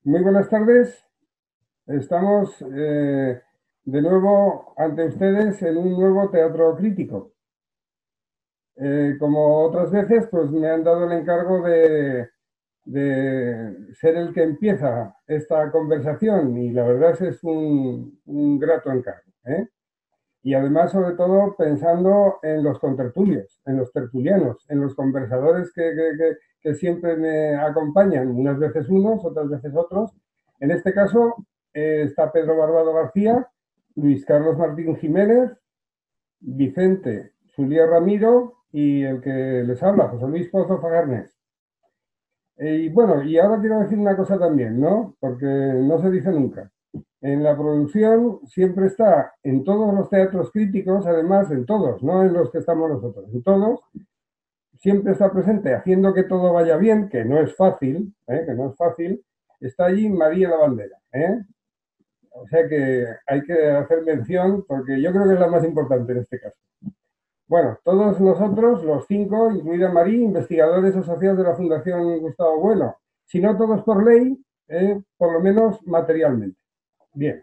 Muy buenas tardes. Estamos de nuevo ante ustedes en un nuevo teatro crítico. Como otras veces, pues me han dado el encargo de ser el que empieza esta conversación y la verdad es un grato encargo, ¿eh? Y además, sobre todo, pensando en los contertulios, en los tertulianos, en los conversadores que siempre me acompañan, unas veces unos, otras veces otros. En este caso está Pedro Barbado García, Luis Carlos Martín Jiménez, Vicente Zulía Ramiro y el que les habla, José Luis Pozo Fagarnés. Y bueno, y ahora quiero decir una cosa también, ¿no? Porque no se dice nunca. En la producción siempre está, en todos los teatros críticos, además, en todos, no en los que estamos nosotros, en todos, siempre está presente, haciendo que todo vaya bien, que no es fácil, que no es fácil, está allí María Lavandera, ¿eh? O sea que hay que hacer mención, porque yo creo que es la más importante en este caso. Bueno, todos nosotros, los cinco, incluida María, investigadores asociados de la Fundación Gustavo Bueno, si no todos por ley, por lo menos materialmente. Bien.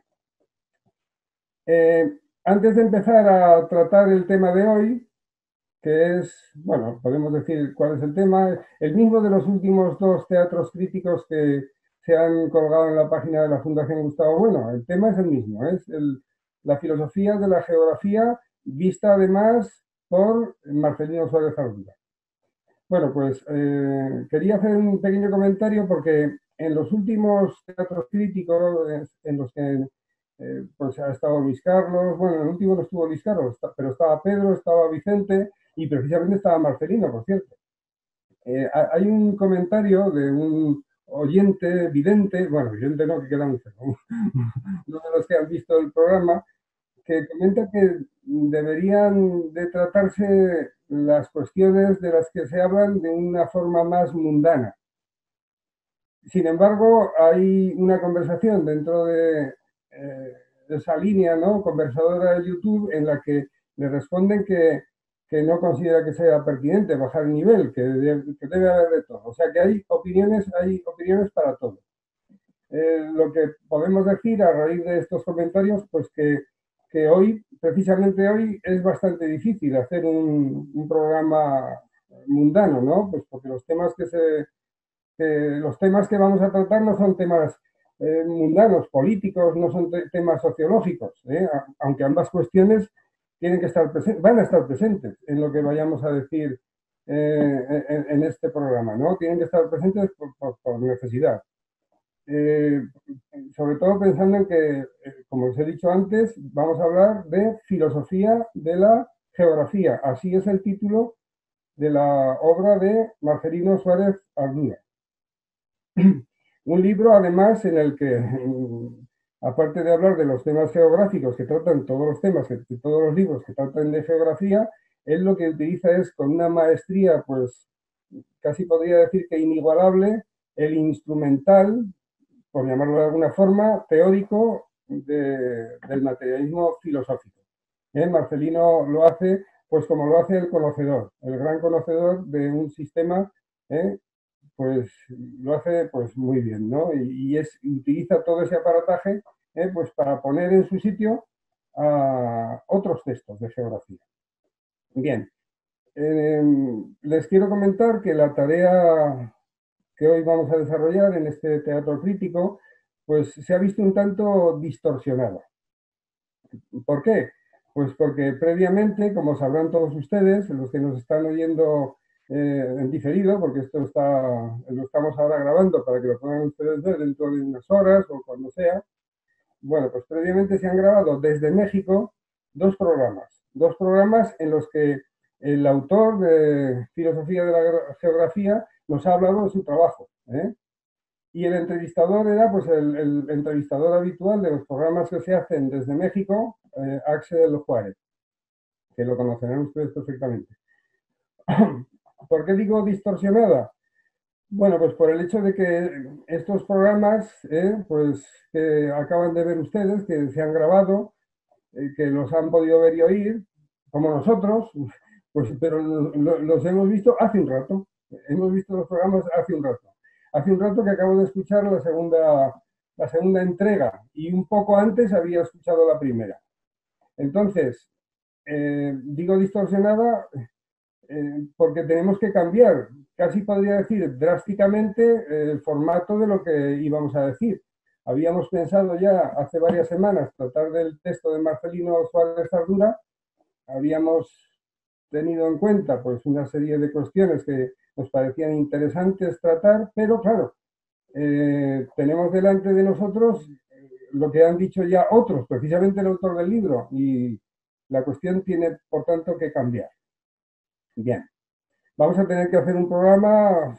Antes de empezar a tratar el tema de hoy, que es, bueno, podemos decir cuál es el tema, el mismo de los últimos dos teatros críticos que se han colgado en la página de la Fundación Gustavo Bueno. El tema es el mismo, es la filosofía de la geografía vista además por Marcelino Suárez Ardura. Bueno, pues quería hacer un pequeño comentario porque en los últimos teatros críticos en los que pues ha estado Luis Carlos, bueno, en el último no estuvo Luis Carlos, pero estaba Pedro, estaba Vicente y precisamente estaba Marcelino, por cierto. Hay un comentario de un oyente, vidente, bueno, vidente no, que queda muy feo, uno de los que han visto el programa, que comenta que deberían de tratarse las cuestiones de las que se hablan de una forma más mundana. Sin embargo, hay una conversación dentro de esa línea, ¿no? Conversadora de YouTube, en la que le responden que no considera que sea pertinente bajar el nivel, que debe haber de todo. O sea que hay opiniones para todo. Lo que podemos decir a raíz de estos comentarios, pues que hoy, precisamente hoy, es bastante difícil hacer un programa mundano, ¿no? Pues porque los temas que vamos a tratar no son temas mundanos, políticos, no son temas sociológicos, aunque ambas cuestiones tienen que estar van a estar presentes en lo que vayamos a decir en este programa, ¿no? Tienen que estar presentes por necesidad. Eh, Sobre todo pensando en que, como os he dicho antes, vamos a hablar de filosofía de la geografía. Así es el título de la obra de Marcelino Suárez Ardura. Un libro, además, en el que, aparte de hablar de los temas geográficos que tratan todos los temas, todos los libros que tratan de geografía, él lo que utiliza es con una maestría, pues casi podría decir que inigualable, el instrumental, por llamarlo de alguna forma, teórico del materialismo filosófico. Marcelino lo hace, pues como lo hace el conocedor, el gran conocedor de un sistema, ¿eh? Pues lo hace pues muy bien, ¿no? Utiliza todo ese aparataje pues para poner en su sitio a otros textos de geografía. Bien, les quiero comentar que la tarea que hoy vamos a desarrollar en este teatro crítico, pues se ha visto un tanto distorsionada. ¿Por qué? Pues porque previamente, como sabrán todos ustedes, los que nos están oyendo en diferido, porque lo estamos ahora grabando para que lo puedan ustedes ver dentro de unas horas o cuando sea. Bueno, pues previamente se han grabado desde México dos programas en los que el autor de Filosofía de la Geografía nos ha hablado de su trabajo, ¿eh? Y el entrevistador era pues el entrevistador habitual de los programas que se hacen desde México, Axel Juárez, que lo conocerán ustedes perfectamente. ¿Por qué digo distorsionada? Bueno, pues por el hecho de que estos programas, pues que acaban de ver ustedes, que se han grabado, que los han podido ver y oír, como nosotros, pues, pero los hemos visto hace un rato. Hemos visto los programas hace un rato. hace un rato que acabo de escuchar la segunda entrega y un poco antes había escuchado la primera. Entonces, digo distorsionada porque tenemos que cambiar, casi podría decir drásticamente, el formato de lo que íbamos a decir. Habíamos pensado ya hace varias semanas tratar del texto de Marcelino Suárez Ardura, habíamos tenido en cuenta pues una serie de cuestiones que nos parecían interesantes tratar, pero claro, tenemos delante de nosotros lo que han dicho ya otros, precisamente el autor del libro, y la cuestión tiene, por tanto, que cambiar. Bien, vamos a tener que hacer un programa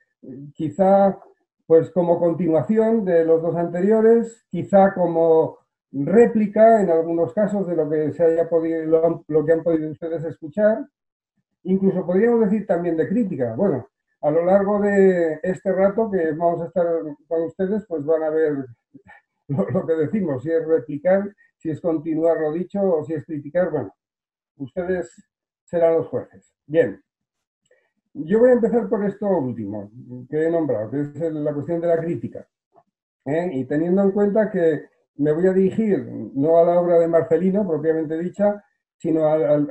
quizá pues como continuación de los dos anteriores, quizá como réplica en algunos casos de lo que se haya podido, lo que han podido ustedes escuchar, incluso podríamos decir también de crítica. Bueno, a lo largo de este rato que vamos a estar con ustedes, pues van a ver lo que decimos, si es replicar, si es continuar lo dicho o si es criticar. Bueno, ustedes serán los jueces. Bien, yo voy a empezar por esto último que he nombrado, que es la cuestión de la crítica. Y teniendo en cuenta que me voy a dirigir no a la obra de Marcelino, propiamente dicha, sino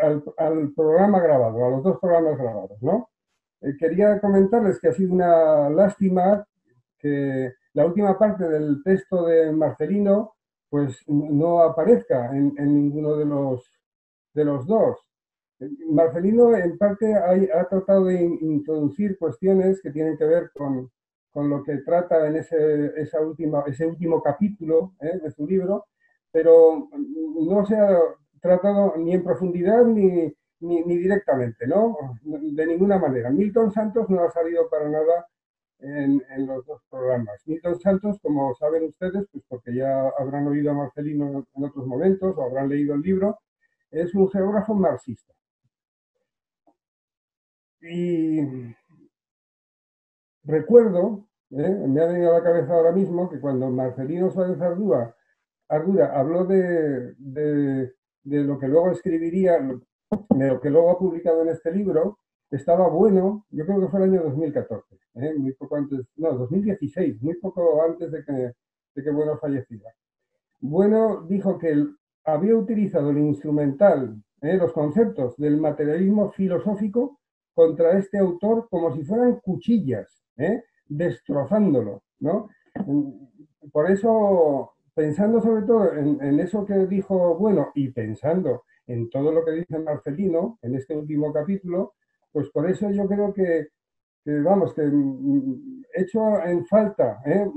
al programa grabado, a los dos programas grabados, ¿no? Quería comentarles que ha sido una lástima que la última parte del texto de Marcelino pues no aparezca en ninguno de los dos. Marcelino en parte ha tratado de introducir cuestiones que tienen que ver con lo que trata en ese último capítulo de su libro, pero no se ha tratado ni en profundidad ni directamente, ¿no? De ninguna manera. Milton Santos no ha salido para nada en los dos programas. Milton Santos, como saben ustedes, pues porque ya habrán oído a Marcelino en otros momentos o habrán leído el libro, es un geógrafo marxista. Y recuerdo, me ha venido a la cabeza ahora mismo, que cuando Marcelino Suárez Ardura habló de lo que luego escribiría, de lo que luego ha publicado en este libro, estaba bueno, yo creo que fue el año 2014, muy poco antes, no, 2016, muy poco antes de que Bueno falleciera. Bueno dijo que él había utilizado el instrumental, los conceptos del materialismo filosófico contra este autor como si fueran cuchillas, destrozándolo, ¿no? Por eso, pensando sobre todo en eso que dijo Bueno y pensando en todo lo que dice Marcelino en este último capítulo, pues por eso yo creo que vamos, que hecho en falta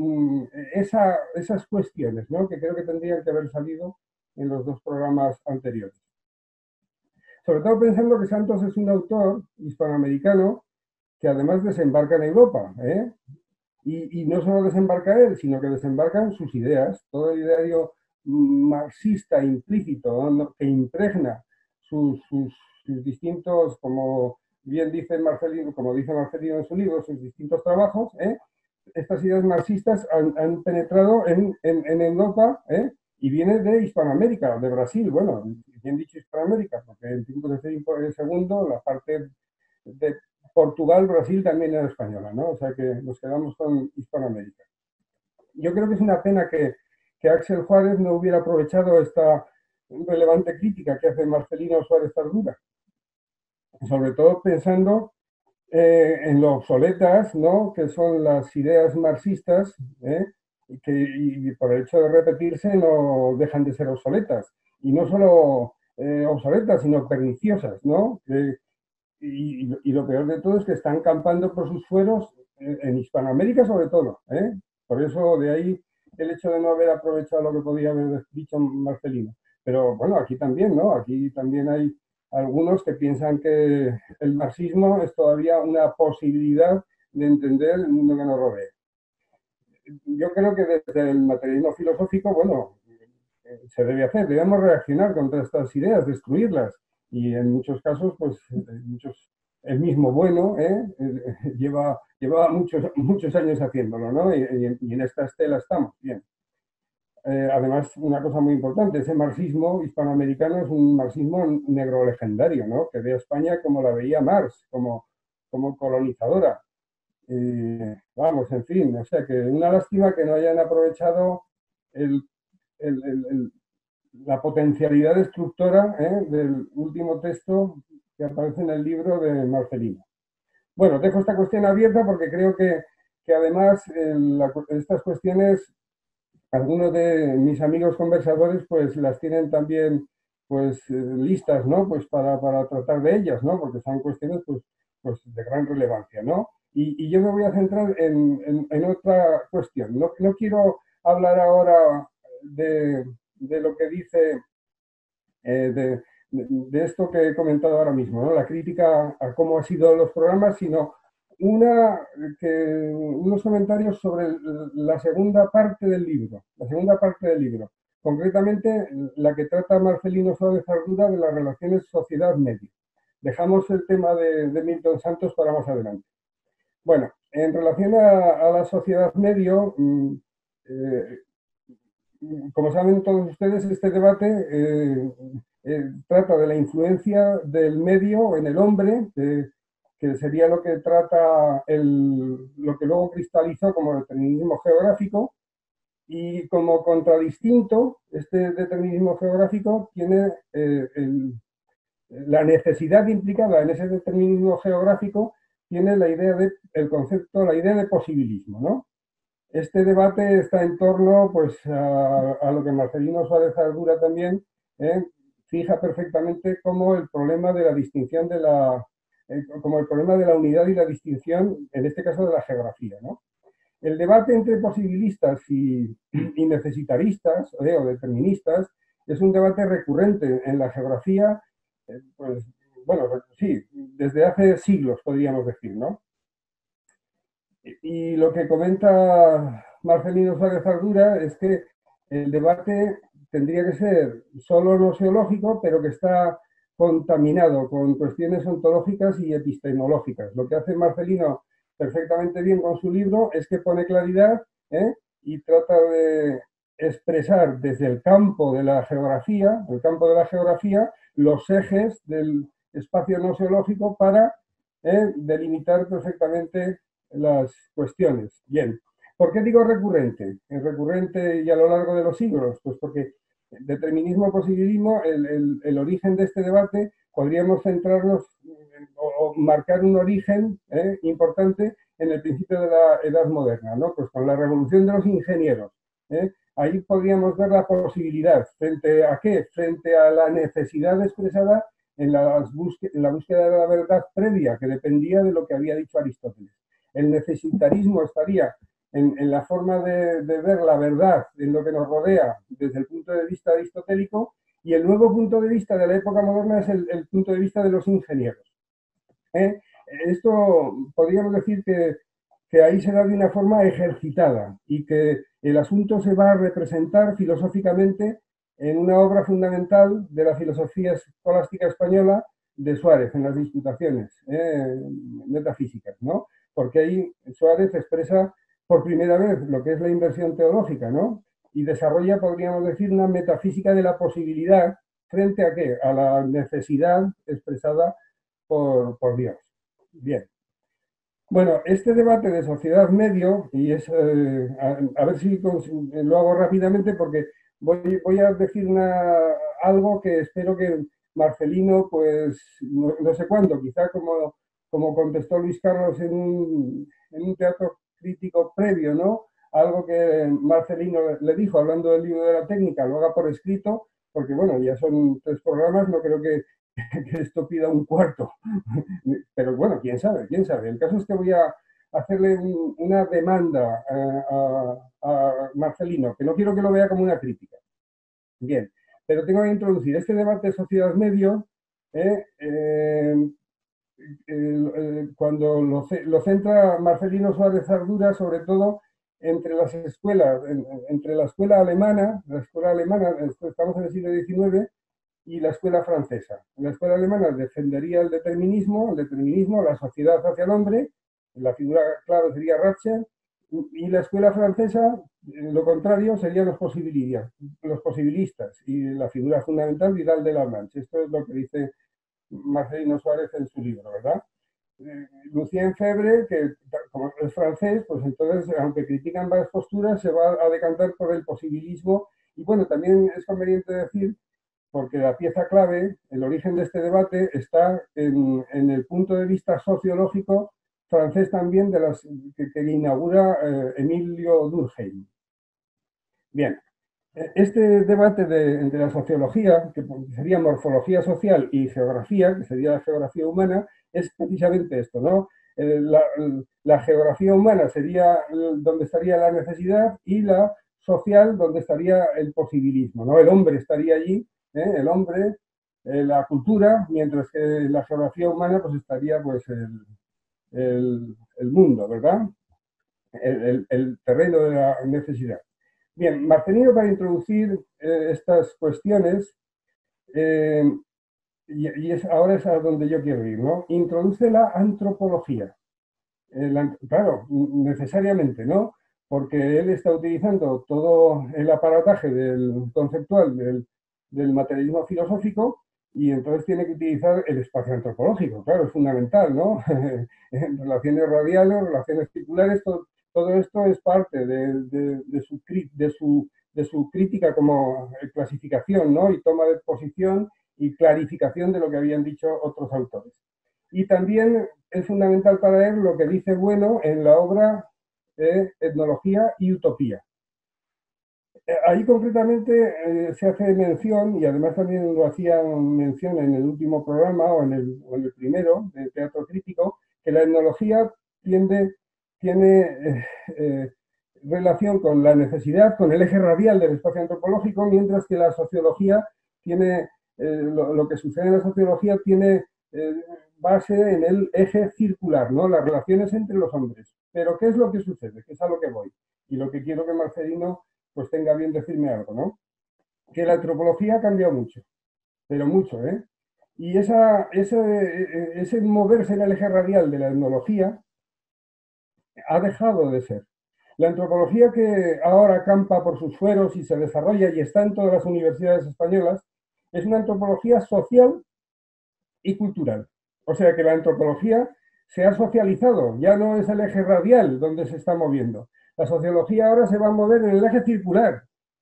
esas cuestiones, ¿no? Que creo que tendrían que haber salido en los dos programas anteriores. Sobre todo pensando que Santos es un autor hispanoamericano que además desembarca en Europa, y no solo desembarca él, sino que desembarcan sus ideas, todo el ideario marxista implícito, ¿no? Que impregna sus distintos, como bien dice Marcelino, como dice Marcelino en su libro, sus distintos trabajos, estas ideas marxistas han penetrado en Europa, y viene de Hispanoamérica, de Brasil, bueno, bien dicho Hispanoamérica, porque en tiempo de segundo la parte de Portugal, Brasil también era española, ¿no? O sea que nos quedamos con Hispanoamérica. Yo creo que es una pena que Axel Juárez no hubiera aprovechado esta relevante crítica que hace Marcelino Suárez Ardura, sobre todo pensando en lo obsoletas, ¿no? Que son las ideas marxistas, y por el hecho de repetirse no dejan de ser obsoletas. Y no solo obsoletas, sino perniciosas, ¿no? Y lo peor de todo es que están campando por sus fueros en Hispanoamérica sobre todo. Por eso de ahí el hecho de no haber aprovechado lo que podía haber dicho Marcelino. Pero bueno, aquí también, ¿no? Aquí también hay algunos que piensan que el marxismo es todavía una posibilidad de entender el mundo que nos rodea. Yo creo que desde el materialismo filosófico, bueno, se debe hacer, debemos reaccionar contra estas ideas, destruirlas. Y en muchos casos, pues, el mismo Bueno lleva muchos años haciéndolo, ¿no? Y en esta estela estamos, bien. Además, una cosa muy importante, ese marxismo hispanoamericano es un marxismo negro legendario, ¿no? Que ve a España como la veía Marx, como colonizadora. Vamos, en fin, o sea que una lástima que no hayan aprovechado el, el- el- el- la potencialidad destructora, del último texto que aparece en el libro de Marcelino. Bueno, dejo esta cuestión abierta porque creo que además estas cuestiones, algunos de mis amigos conversadores pues las tienen también pues listas, ¿no? Pues para tratar de ellas, ¿no? Porque son cuestiones pues de gran relevancia, ¿no? Y yo me voy a centrar en otra cuestión. No quiero hablar ahora de lo que dice, de esto que he comentado ahora mismo, ¿no? La crítica a cómo han sido los programas, sino unos comentarios sobre la segunda parte del libro, concretamente la que trata Marcelino Suárez Ardura de las relaciones sociedad-medio. Dejamos el tema de Milton Santos para más adelante. Bueno, en relación a la sociedad-medio, eh, como saben todos ustedes, este debate trata de la influencia del medio en el hombre, que sería lo que trata lo que luego cristalizó como determinismo geográfico, y como contradistinto, este determinismo geográfico tiene la necesidad implicada en ese determinismo geográfico, tiene el concepto, la idea de posibilismo, ¿no? Este debate está en torno pues, a lo que Marcelino Suárez Ardura también fija perfectamente como el problema de la distinción como el problema de la unidad y la distinción, en este caso de la geografía, ¿no? El debate entre posibilistas y necesitaristas o deterministas es un debate recurrente en la geografía, pues, bueno, sí, desde hace siglos, podríamos decir, ¿no? Y lo que comenta Marcelino Suárez Ardura es que el debate tendría que ser solo noseológico, pero que está contaminado con cuestiones ontológicas y epistemológicas. Lo que hace Marcelino perfectamente bien con su libro es que pone claridad, y trata de expresar desde el campo de la geografía, los ejes del espacio noseológico para delimitar perfectamente las cuestiones. Bien, ¿por qué digo recurrente? Es recurrente y a lo largo de los siglos, pues porque determinismo, positivismo, el origen de este debate, podríamos centrarnos o marcar un origen importante en el principio de la Edad Moderna, ¿no? Pues con la revolución de los ingenieros. Ahí podríamos ver la posibilidad, ¿frente a qué? Frente a la necesidad expresada en la búsqueda de la verdad previa, que dependía de lo que había dicho Aristóteles. El necesitarismo estaría la forma de ver la verdad en lo que nos rodea desde el punto de vista aristotélico, y el nuevo punto de vista de la época moderna es el punto de vista de los ingenieros. ¿eh? Esto podríamos decir que ahí se da de una forma ejercitada y que el asunto se va a representar filosóficamente en una obra fundamental de la filosofía escolástica española de Suárez, en las Disputaciones metafísicas, ¿no? Porque ahí Suárez expresa por primera vez lo que es la inversión teológica, ¿no? Y desarrolla, podríamos decir, una metafísica de la posibilidad frente a qué? A la necesidad expresada por Dios. Bien. Bueno, este debate de sociedad medio, y es, a ver si lo hago rápidamente porque voy a decir algo que espero que Marcelino, pues no sé cuándo, quizá como contestó Luis Carlos en un teatro crítico previo, ¿no? Algo que Marcelino le dijo, hablando del libro de la técnica, lo haga por escrito, porque bueno, ya son 3 programas, no creo que esto pida un cuarto. Pero bueno, quién sabe, quién sabe. El caso es que voy a hacerle una demanda a Marcelino, que no quiero que lo vea como una crítica. Bien, pero tengo que introducir este debate de sociedad-medio, cuando lo centra Marcelino Suárez Ardura, sobre todo entre las escuelas, entre la escuela alemana, estamos en el siglo XIX, y la escuela francesa. La escuela alemana defendería el determinismo, la sociedad hacia el hombre, la figura clave sería Ratzel, y la escuela francesa, lo contrario, serían los posibilistas, y la figura fundamental, Vidal de la Blanche. Esto es lo que dice Marcelino Suárez en su libro, ¿verdad? Lucien Febvre, que como es francés, pues entonces, aunque critican varias posturas, se va a decantar por el posibilismo. Y bueno, también es conveniente decir, porque la pieza clave, el origen de este debate, está en el punto de vista sociológico francés también que inaugura Emilio Durkheim. Bien, este debate entre la sociología, que sería morfología social, y geografía, que sería la geografía humana, es precisamente esto, ¿no? La geografía humana sería donde estaría la necesidad y la social donde estaría el posibilismo, ¿no? El hombre estaría allí, el hombre, la cultura, mientras que la geografía humana pues estaría pues el mundo, ¿verdad? El terreno de la necesidad. Bien, Marcelino, para introducir estas cuestiones, eh, ahora es a donde yo quiero ir, ¿no? Introduce la antropología. Claro, necesariamente, ¿no? Porque él está utilizando todo el aparataje conceptual del materialismo filosófico y entonces tiene que utilizar el espacio antropológico, claro, es fundamental, ¿no? Relaciones radiales, relaciones circulares, todo esto es parte de su crítica como clasificación, ¿no? Y toma de posición y clarificación de lo que habían dicho otros autores. Y también es fundamental para él lo que dice Bueno en la obra Etnología y Utopía. Ahí concretamente se hace mención, y además también lo hacía mención en el último programa o en el primero, de Teatro Crítico, que la etnología tiene relación con la necesidad, con el eje radial del espacio antropológico, mientras que la sociología tiene, lo que sucede en la sociología tiene base en el eje circular, ¿no? Las relaciones entre los hombres. Pero ¿qué es lo que sucede? Que es a lo que voy. Y lo que quiero que Marcelino pues tenga bien decirme algo, ¿no? Que la antropología ha cambiado mucho, pero mucho, ¿eh? Y ese moverse en el eje radial de la etnología ha dejado de ser. La antropología que ahora campa por sus fueros y se desarrolla y está en todas las universidades españolas es una antropología social y cultural. O sea que la antropología se ha socializado, ya no es el eje radial donde se está moviendo. La sociología ahora se va a mover en el eje circular.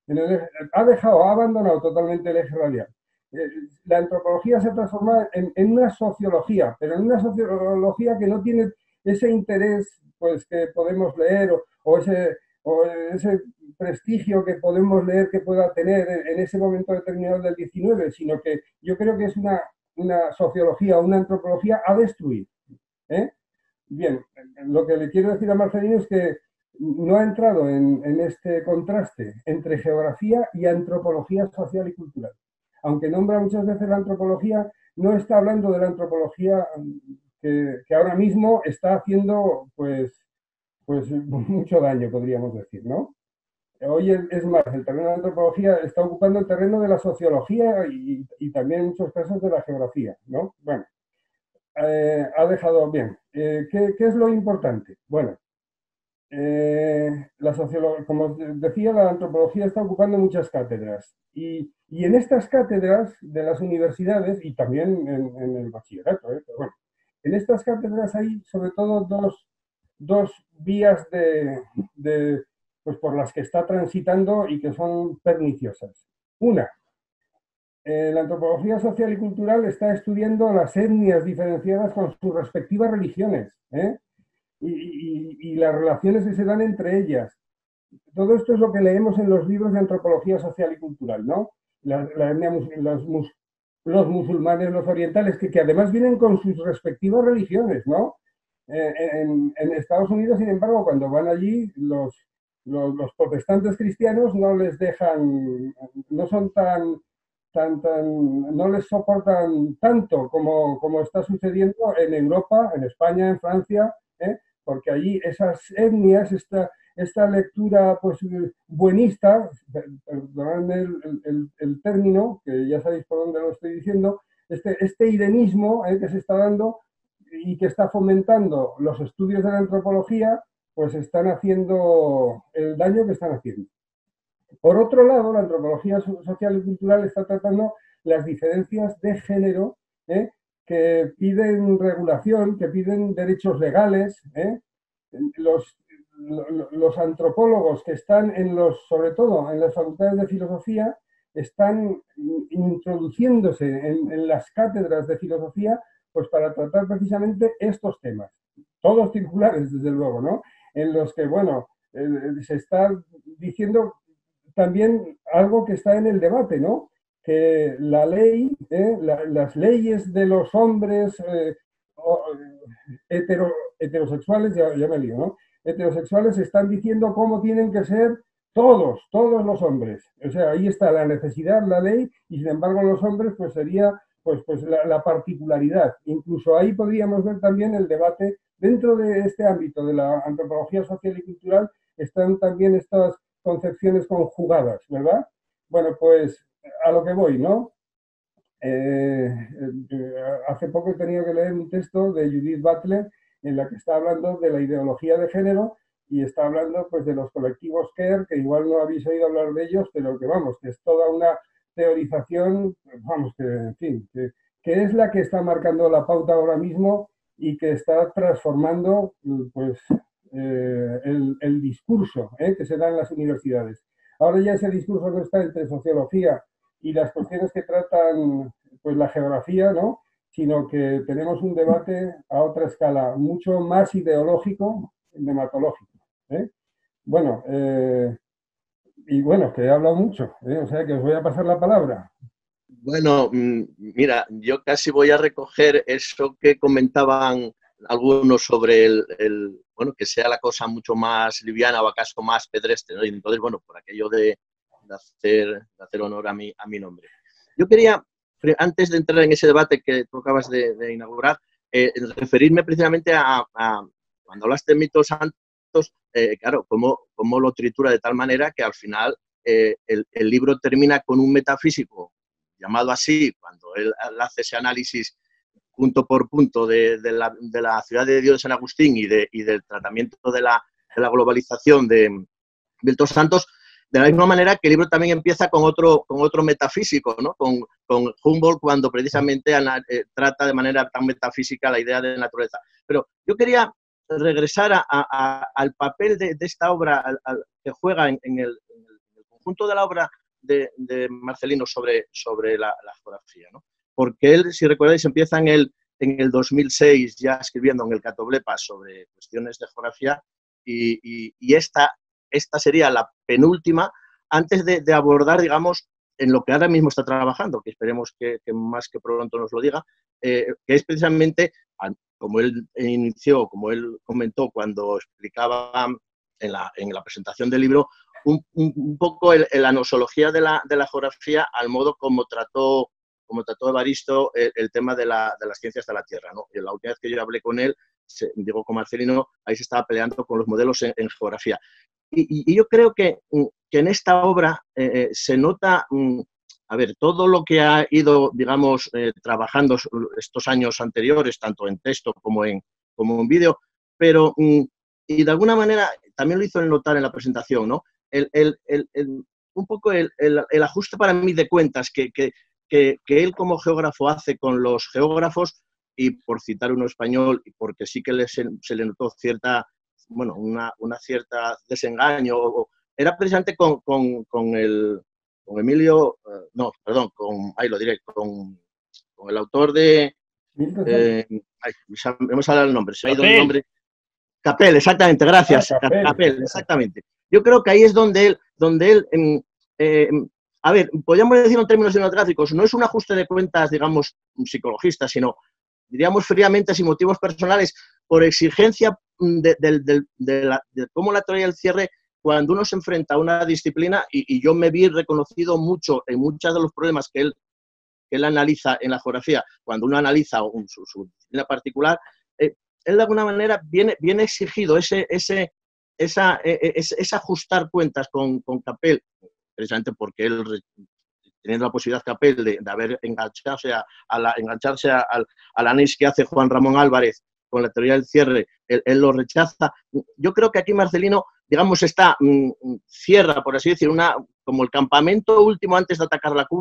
Ha abandonado totalmente el eje radial. La antropología se transforma en una sociología, pero en una sociología que no tiene ese interés pues, que podemos leer o ese prestigio que podemos leer que pueda tener en ese momento determinado del 19, sino que yo creo que es una sociología, una antropología a destruir. ¿eh? Bien, lo que le quiero decir a Marcelino es que no ha entrado en este contraste entre geografía y antropología social y cultural. Aunque nombra muchas veces la antropología, no está hablando de la antropología que ahora mismo está haciendo pues mucho daño, podríamos decir, ¿no? Hoy es más, el terreno de la antropología está ocupando el terreno de la sociología y también en muchos casos de la geografía, ¿no? Bueno, ha dejado bien. ¿Qué es lo importante? Bueno, como decía, la antropología está ocupando muchas cátedras y en estas cátedras de las universidades y también en el bachillerato, pero bueno, en estas cátedras hay sobre todo dos vías pues por las que está transitando y que son perniciosas. Una, la antropología social y cultural está estudiando las etnias diferenciadas con sus respectivas religiones y las relaciones que se dan entre ellas. Todo esto es lo que leemos en los libros de antropología social y cultural, ¿no? La etnia, los musulmanes, los orientales, que además vienen con sus respectivas religiones, ¿no? En Estados Unidos, sin embargo, cuando van allí, los protestantes cristianos no les dejan, no son no les soportan tanto como está sucediendo en Europa, en España, en Francia, porque allí esas etnias, esta lectura pues buenista, perdonadme el término, que ya sabéis por dónde lo estoy diciendo, este irenismo que se está dando y que está fomentando los estudios de la antropología, pues están haciendo el daño que están haciendo. Por otro lado, la antropología social y cultural está tratando las diferencias de género que piden regulación, que piden derechos legales. Los, los antropólogos que están sobre todo en las facultades de filosofía, están introduciéndose en las cátedras de filosofía, pues para tratar precisamente estos temas, todos circulares, desde luego, ¿no? En los que, bueno, se está diciendo también algo que está en el debate, ¿no? Que la ley, las leyes de los hombres heterosexuales, ya me lío, ¿no? Heterosexuales están diciendo cómo tienen que ser todos los hombres. O sea, ahí está la necesidad, la ley, y sin embargo los hombres, pues sería pues la particularidad. Incluso ahí podríamos ver también el debate dentro de este ámbito de la antropología social y cultural, están también estas concepciones conjugadas, ¿verdad? Bueno, pues a lo que voy, ¿no? Hace poco he tenido que leer un texto de Judith Butler en la que está hablando de la ideología de género y está hablando pues de los colectivos queer, que igual no habéis oído hablar de ellos, pero que vamos, que es toda una teorización, vamos, que en fin, que es la que está marcando la pauta ahora mismo y que está transformando pues el discurso que se da en las universidades. Ahora ya ese discurso no está entre sociología y las cuestiones que tratan pues la geografía, ¿no? Sino que tenemos un debate a otra escala, mucho más ideológico, nematológico. ¿eh? Bueno, y bueno, que he hablado mucho, o sea que os voy a pasar la palabra. Bueno, mira, yo casi voy a recoger eso que comentaban algunos sobre bueno, que sea la cosa mucho más liviana o acaso más pedestre, ¿no? Y entonces, bueno, por aquello de hacer honor a mi nombre. Yo quería, antes de entrar en ese debate que tú acabas de inaugurar, referirme precisamente a cuando hablaste de mitos santos, claro, cómo lo tritura de tal manera que al final el libro termina con un metafísico llamado así, cuando él hace ese análisis punto por punto de la ciudad de Dios de San Agustín y del tratamiento de la globalización de Milton Santos, de la misma manera que el libro también empieza con otro metafísico, ¿no? Con Humboldt, cuando precisamente trata de manera tan metafísica la idea de naturaleza. Pero yo quería regresar al papel de esta obra que juega en el conjunto de la obra de Marcelino sobre la geografía, ¿no? Porque él, si recordáis, empieza en el 2006 ya escribiendo en el Catoblepa sobre cuestiones de geografía y esta sería la penúltima antes de abordar, digamos, en lo que ahora mismo está trabajando, que esperemos que más que pronto nos lo diga, que es precisamente, como él inició, como él comentó cuando explicaba en la presentación del libro, un poco la nosología de la geografía al modo como trató Evaristo el tema de las ciencias de la Tierra, ¿no? Y la última vez que yo hablé con él, digo con Marcelino, ahí se estaba peleando con los modelos en geografía. Y yo creo que en esta obra se nota, a ver, todo lo que ha ido, digamos, trabajando estos años anteriores, tanto en texto como en vídeo, pero, y de alguna manera, también lo hizo notar en la presentación, ¿no? Un poco el ajuste para mí de cuentas que él como geógrafo hace con los geógrafos, y por citar uno español, y porque sí que se le notó cierta, bueno, una cierta desengaño, era precisamente con Emilio, no, perdón, ahí lo diré, con el autor de, hemos hablado el nombre, se me ha ido el nombre. Capel, exactamente, gracias. Capel, exactamente. Yo creo que ahí es donde él a ver, podríamos decir en términos cinematográficos, no es un ajuste de cuentas, digamos, psicologista, sino, diríamos fríamente, sin motivos personales, por exigencia de cómo la teoría del cierre, cuando uno se enfrenta a una disciplina, y yo me vi reconocido mucho en muchos de los problemas que él analiza en la geografía, cuando uno analiza su disciplina particular, él de alguna manera viene exigido ese ajustar cuentas con Capel, precisamente porque él, teniendo la posibilidad Capel de haber engancharse al análisis que hace Juan Ramón Álvarez con la teoría del cierre, él lo rechaza. Yo creo que aquí Marcelino, digamos, cierra, por así decir, como el campamento último antes de atacar la cumbre,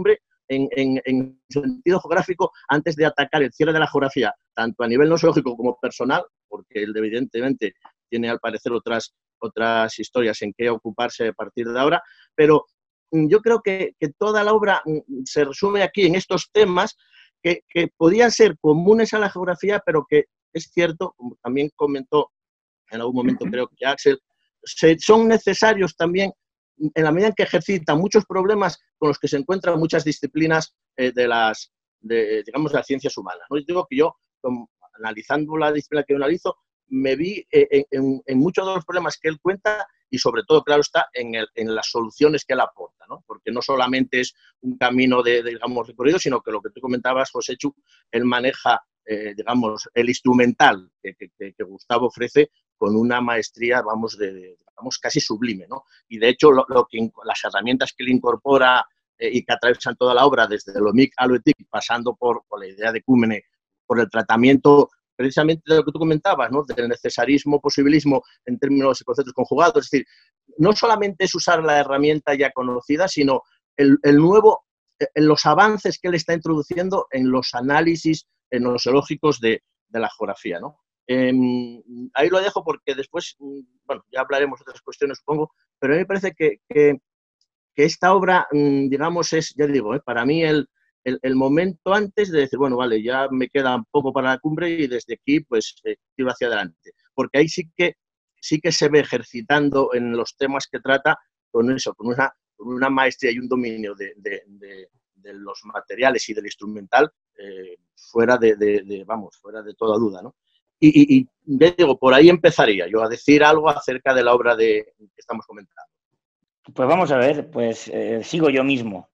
en sentido geográfico antes de atacar el cierre de la geografía, tanto a nivel nosológico como personal, porque él evidentemente tiene al parecer otras historias en que ocuparse a partir de ahora, pero yo creo que toda la obra se resume aquí en estos temas que podían ser comunes a la geografía, pero que es cierto, como también comentó en algún momento creo que Axel, son necesarios también en la medida en que ejercitan muchos problemas con los que se encuentran muchas disciplinas digamos, de las ciencias humanas, ¿no? Yo digo que yo, analizando la disciplina que yo analizo, me vi en muchos de los problemas que él cuenta y sobre todo, claro está, en las soluciones que él aporta, ¿no? Porque no solamente es un camino digamos, recorrido, sino que lo que tú comentabas, Joséchu, él maneja, digamos, el instrumental que Gustavo ofrece con una maestría, vamos, casi sublime, ¿no? Y de hecho, las herramientas que él incorpora y que atraviesan toda la obra, desde lo MIC a lo ETIC, pasando por la idea de Cúmene, por el tratamiento precisamente de lo que tú comentabas, ¿no? Del necesarismo, posibilismo en términos y conceptos conjugados. Es decir, no solamente es usar la herramienta ya conocida, sino los avances que él está introduciendo en los análisis nosológicos de la geografía, ¿no? Ahí lo dejo porque después, bueno, ya hablaremos de otras cuestiones, supongo, pero a mí me parece que esta obra, digamos, es, ya digo, para mí el momento antes de decir, bueno, vale, ya me queda un poco para la cumbre y desde aquí, pues, tiro hacia adelante. Porque ahí sí que se ve ejercitando en los temas que trata con eso, con una maestría y un dominio de los materiales y del instrumental fuera fuera de toda duda, ¿no? Y ya digo, por ahí empezaría yo a decir algo acerca de la obra que estamos comentando. Pues vamos a ver, pues sigo yo mismo.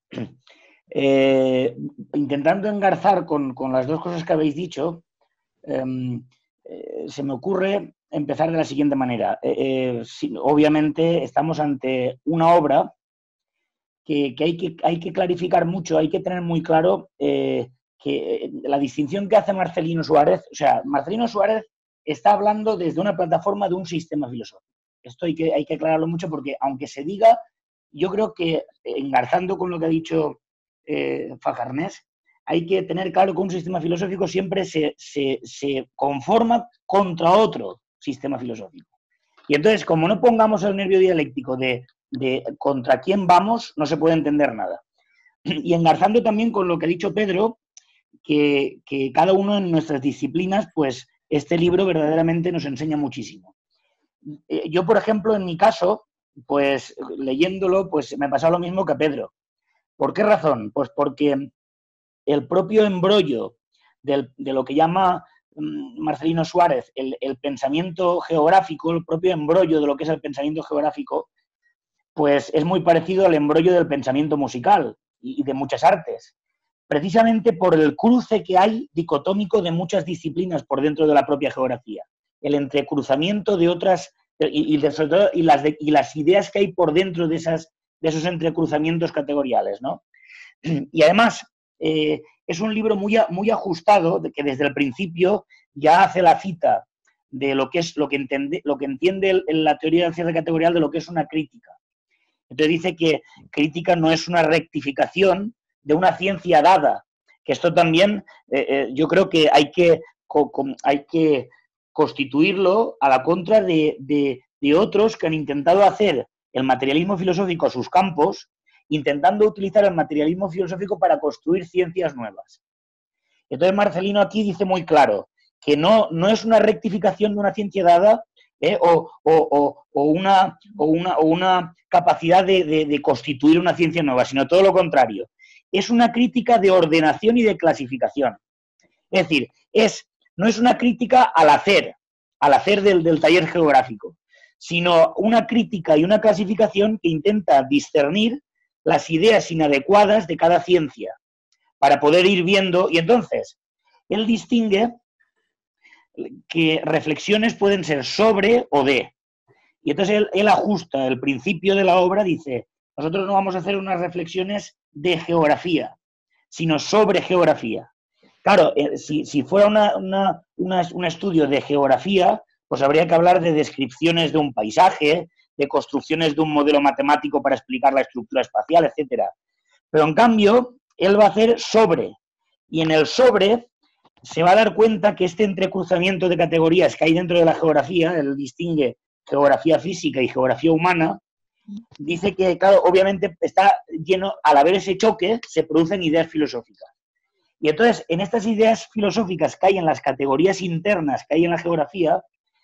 Intentando engarzar con las dos cosas que habéis dicho, se me ocurre empezar de la siguiente manera. Obviamente estamos ante una obra que hay que clarificar mucho, hay que tener muy claro que la distinción que hace Marcelino Suárez, o sea, Marcelino Suárez está hablando desde una plataforma de un sistema filosófico. Esto hay que aclararlo mucho porque, aunque se diga, yo creo que, engarzando con lo que ha dicho Fajarnés, hay que tener claro que un sistema filosófico siempre se conforma contra otro sistema filosófico. Y entonces, como no pongamos el nervio dialéctico de contra quién vamos, no se puede entender nada. Y engarzando también con lo que ha dicho Pedro, que cada uno en nuestras disciplinas, pues este libro verdaderamente nos enseña muchísimo. Yo, por ejemplo, en mi caso, pues leyéndolo, pues me ha pasado lo mismo que a Pedro. ¿Por qué razón? Pues porque el propio embrollo de lo que llama Marcelino Suárez el pensamiento geográfico, el propio embrollo de lo que es el pensamiento geográfico, pues es muy parecido al embrollo del pensamiento musical y de muchas artes, precisamente por el cruce que hay dicotómico de muchas disciplinas por dentro de la propia geografía, el entrecruzamiento de otras y las ideas que hay por dentro de esos entrecruzamientos categoriales, ¿no? Y además es un libro muy ajustado, que desde el principio ya hace la cita de lo que entiende la teoría del cierre categorial de lo que es una crítica. Entonces dice que crítica no es una rectificación de una ciencia dada, que esto también yo creo que hay que constituirlo a la contra de otros que han intentado hacer el materialismo filosófico a sus campos, intentando utilizar el materialismo filosófico para construir ciencias nuevas. Entonces Marcelino aquí dice muy claro que no es una rectificación de una ciencia dada o una capacidad de constituir una ciencia nueva, sino todo lo contrario. Es una crítica de ordenación y de clasificación. Es decir, no es una crítica al hacer del taller geográfico, sino una crítica y una clasificación que intenta discernir las ideas inadecuadas de cada ciencia para poder ir viendo. Y entonces, él distingue que reflexiones pueden ser sobre o de. Y entonces él ajusta el principio de la obra, dice, nosotros no vamos a hacer unas reflexiones de geografía, sino sobre geografía. Claro, si fuera un estudio de geografía, pues habría que hablar de descripciones de un paisaje, de construcciones de un modelo matemático para explicar la estructura espacial, etc. Pero en cambio, él va a hacer sobre. Y en el sobre se va a dar cuenta que este entrecruzamiento de categorías que hay dentro de la geografía, él distingue geografía física y geografía humana, dice que, claro, obviamente está lleno, al haber ese choque, se producen ideas filosóficas. Y entonces, en estas ideas filosóficas que hay en las categorías internas que hay en la geografía,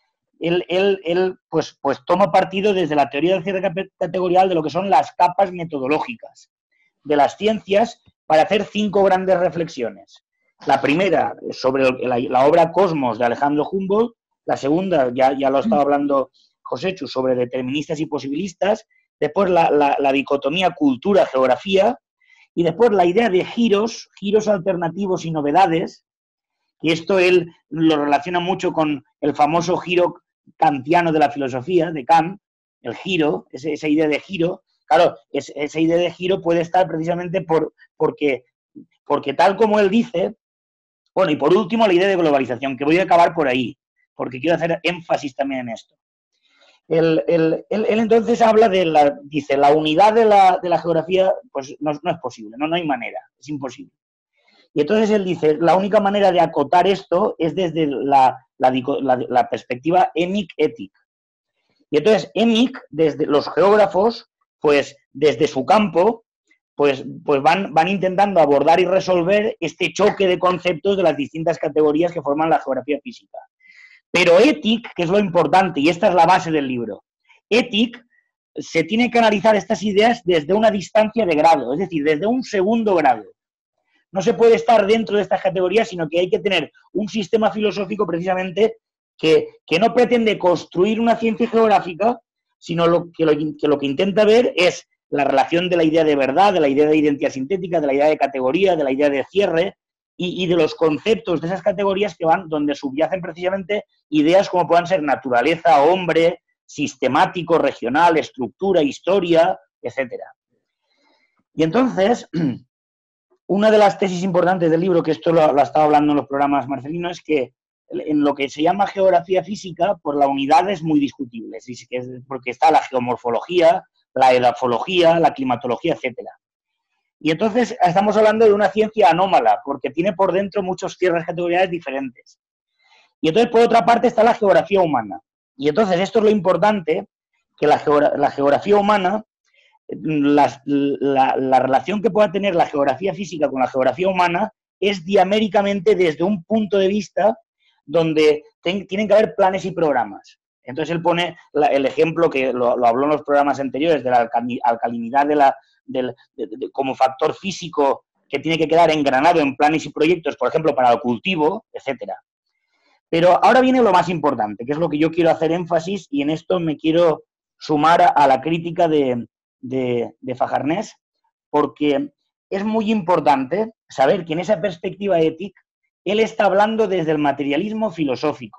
él pues toma partido desde la teoría del cierre categorial de lo que son las capas metodológicas de las ciencias para hacer 5 grandes reflexiones. La primera, sobre la obra Cosmos de Alejandro Humboldt. La segunda, ya lo estaba hablando Joséchu, sobre deterministas y posibilistas. Después la dicotomía cultura-geografía. Y después la idea de giros alternativos y novedades. Y esto él lo relaciona mucho con el famoso giro kantiano de la filosofía, de Kant, el giro, esa idea de giro. Claro, esa idea de giro puede estar precisamente porque tal como él dice. Bueno, y por último, la idea de globalización, que voy a acabar por ahí, porque quiero hacer énfasis también en esto. Él entonces habla dice, la unidad de la geografía, pues no es posible, no hay manera, es imposible. Y entonces él dice, la única manera de acotar esto es desde la perspectiva emic-étic. Y entonces emic, desde los geógrafos, pues desde su campo, pues van intentando abordar y resolver este choque de conceptos de las distintas categorías que forman la geografía física. Pero étic, que es lo importante, y esta es la base del libro, étic, se tiene que analizar estas ideas desde una distancia de grado, es decir, desde un segundo grado. No se puede estar dentro de estas categorías, sino que hay que tener un sistema filosófico precisamente que no pretende construir una ciencia geográfica, sino lo que intenta ver es la relación de la idea de verdad, de la idea de identidad sintética, de la idea de categoría, de la idea de cierre y de los conceptos de esas categorías que van donde subyacen precisamente ideas como puedan ser naturaleza, hombre, sistemático, regional, estructura, historia, etc. Y entonces, una de las tesis importantes del libro, que esto lo estaba hablando en los programas Marcelino, es que en lo que se llama geografía física, por la unidad es muy discutible, porque está la geomorfología, la edafología, la climatología, etc. Y entonces estamos hablando de una ciencia anómala, porque tiene por dentro muchos cierres categoriales diferentes. Y entonces, por otra parte, está la geografía humana. Y entonces, esto es lo importante, que la geografía humana, la relación que pueda tener la geografía física con la geografía humana es diaméricamente desde un punto de vista donde tienen que haber planes y programas. Entonces él pone el ejemplo que lo habló en los programas anteriores de la alcalinidad como factor físico que tiene que quedar engranado en planes y proyectos, por ejemplo, para el cultivo, etcétera. Pero ahora viene lo más importante, que es lo que yo quiero hacer énfasis, y en esto me quiero sumar a la crítica de Fajarnés, porque es muy importante saber que en esa perspectiva ética él está hablando desde el materialismo filosófico.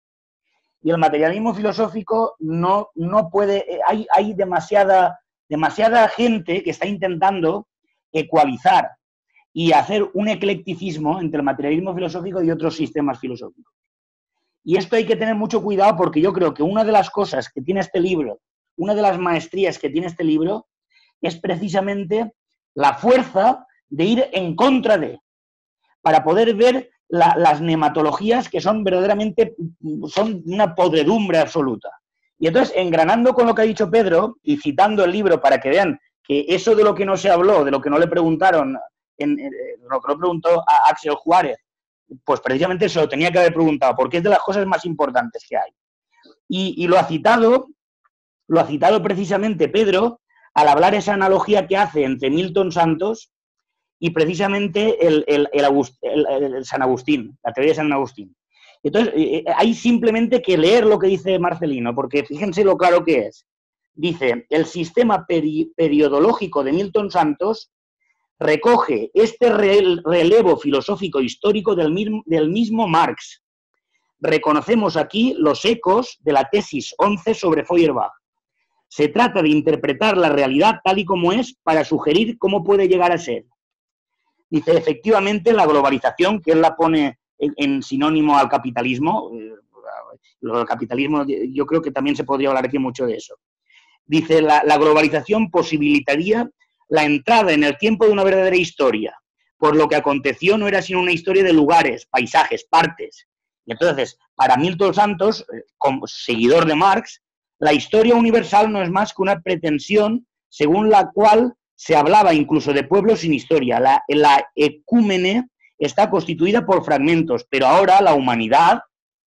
Y el materialismo filosófico no puede... Hay demasiada gente que está intentando ecualizar y hacer un eclecticismo entre el materialismo filosófico y otros sistemas filosóficos. Y esto hay que tener mucho cuidado, porque yo creo que una de las cosas que tiene este libro, una de las maestrías que tiene este libro, es precisamente la fuerza de ir en contra de, para poder ver las nematologías que son verdaderamente, son una podredumbre absoluta. Y entonces, engranando con lo que ha dicho Pedro, y citando el libro para que vean que eso de lo que no se habló, de lo que no le preguntaron, lo que no preguntó a Axel Juárez, pues precisamente se lo tenía que haber preguntado, porque es de las cosas más importantes que hay. Y lo ha citado precisamente Pedro, al hablar esa analogía que hace entre Milton Santos y precisamente el San Agustín, la teoría de San Agustín. Entonces, hay simplemente que leer lo que dice Marcelino, porque fíjense lo claro que es. Dice, el sistema periodológico de Milton Santos recoge este relevo filosófico histórico del mismo Marx. Reconocemos aquí los ecos de la tesis 11 sobre Feuerbach. Se trata de interpretar la realidad tal y como es para sugerir cómo puede llegar a ser. Dice, efectivamente, la globalización, que él la pone en sinónimo al capitalismo, el capitalismo, yo creo que también se podría hablar aquí mucho de eso. Dice, la globalización posibilitaría la entrada en el tiempo de una verdadera historia, pues lo que aconteció no era sino una historia de lugares, paisajes, partes. Y entonces, para Milton Santos, como seguidor de Marx, la historia universal no es más que una pretensión según la cual se hablaba incluso de pueblos sin historia. La ecúmene está constituida por fragmentos, pero ahora la humanidad,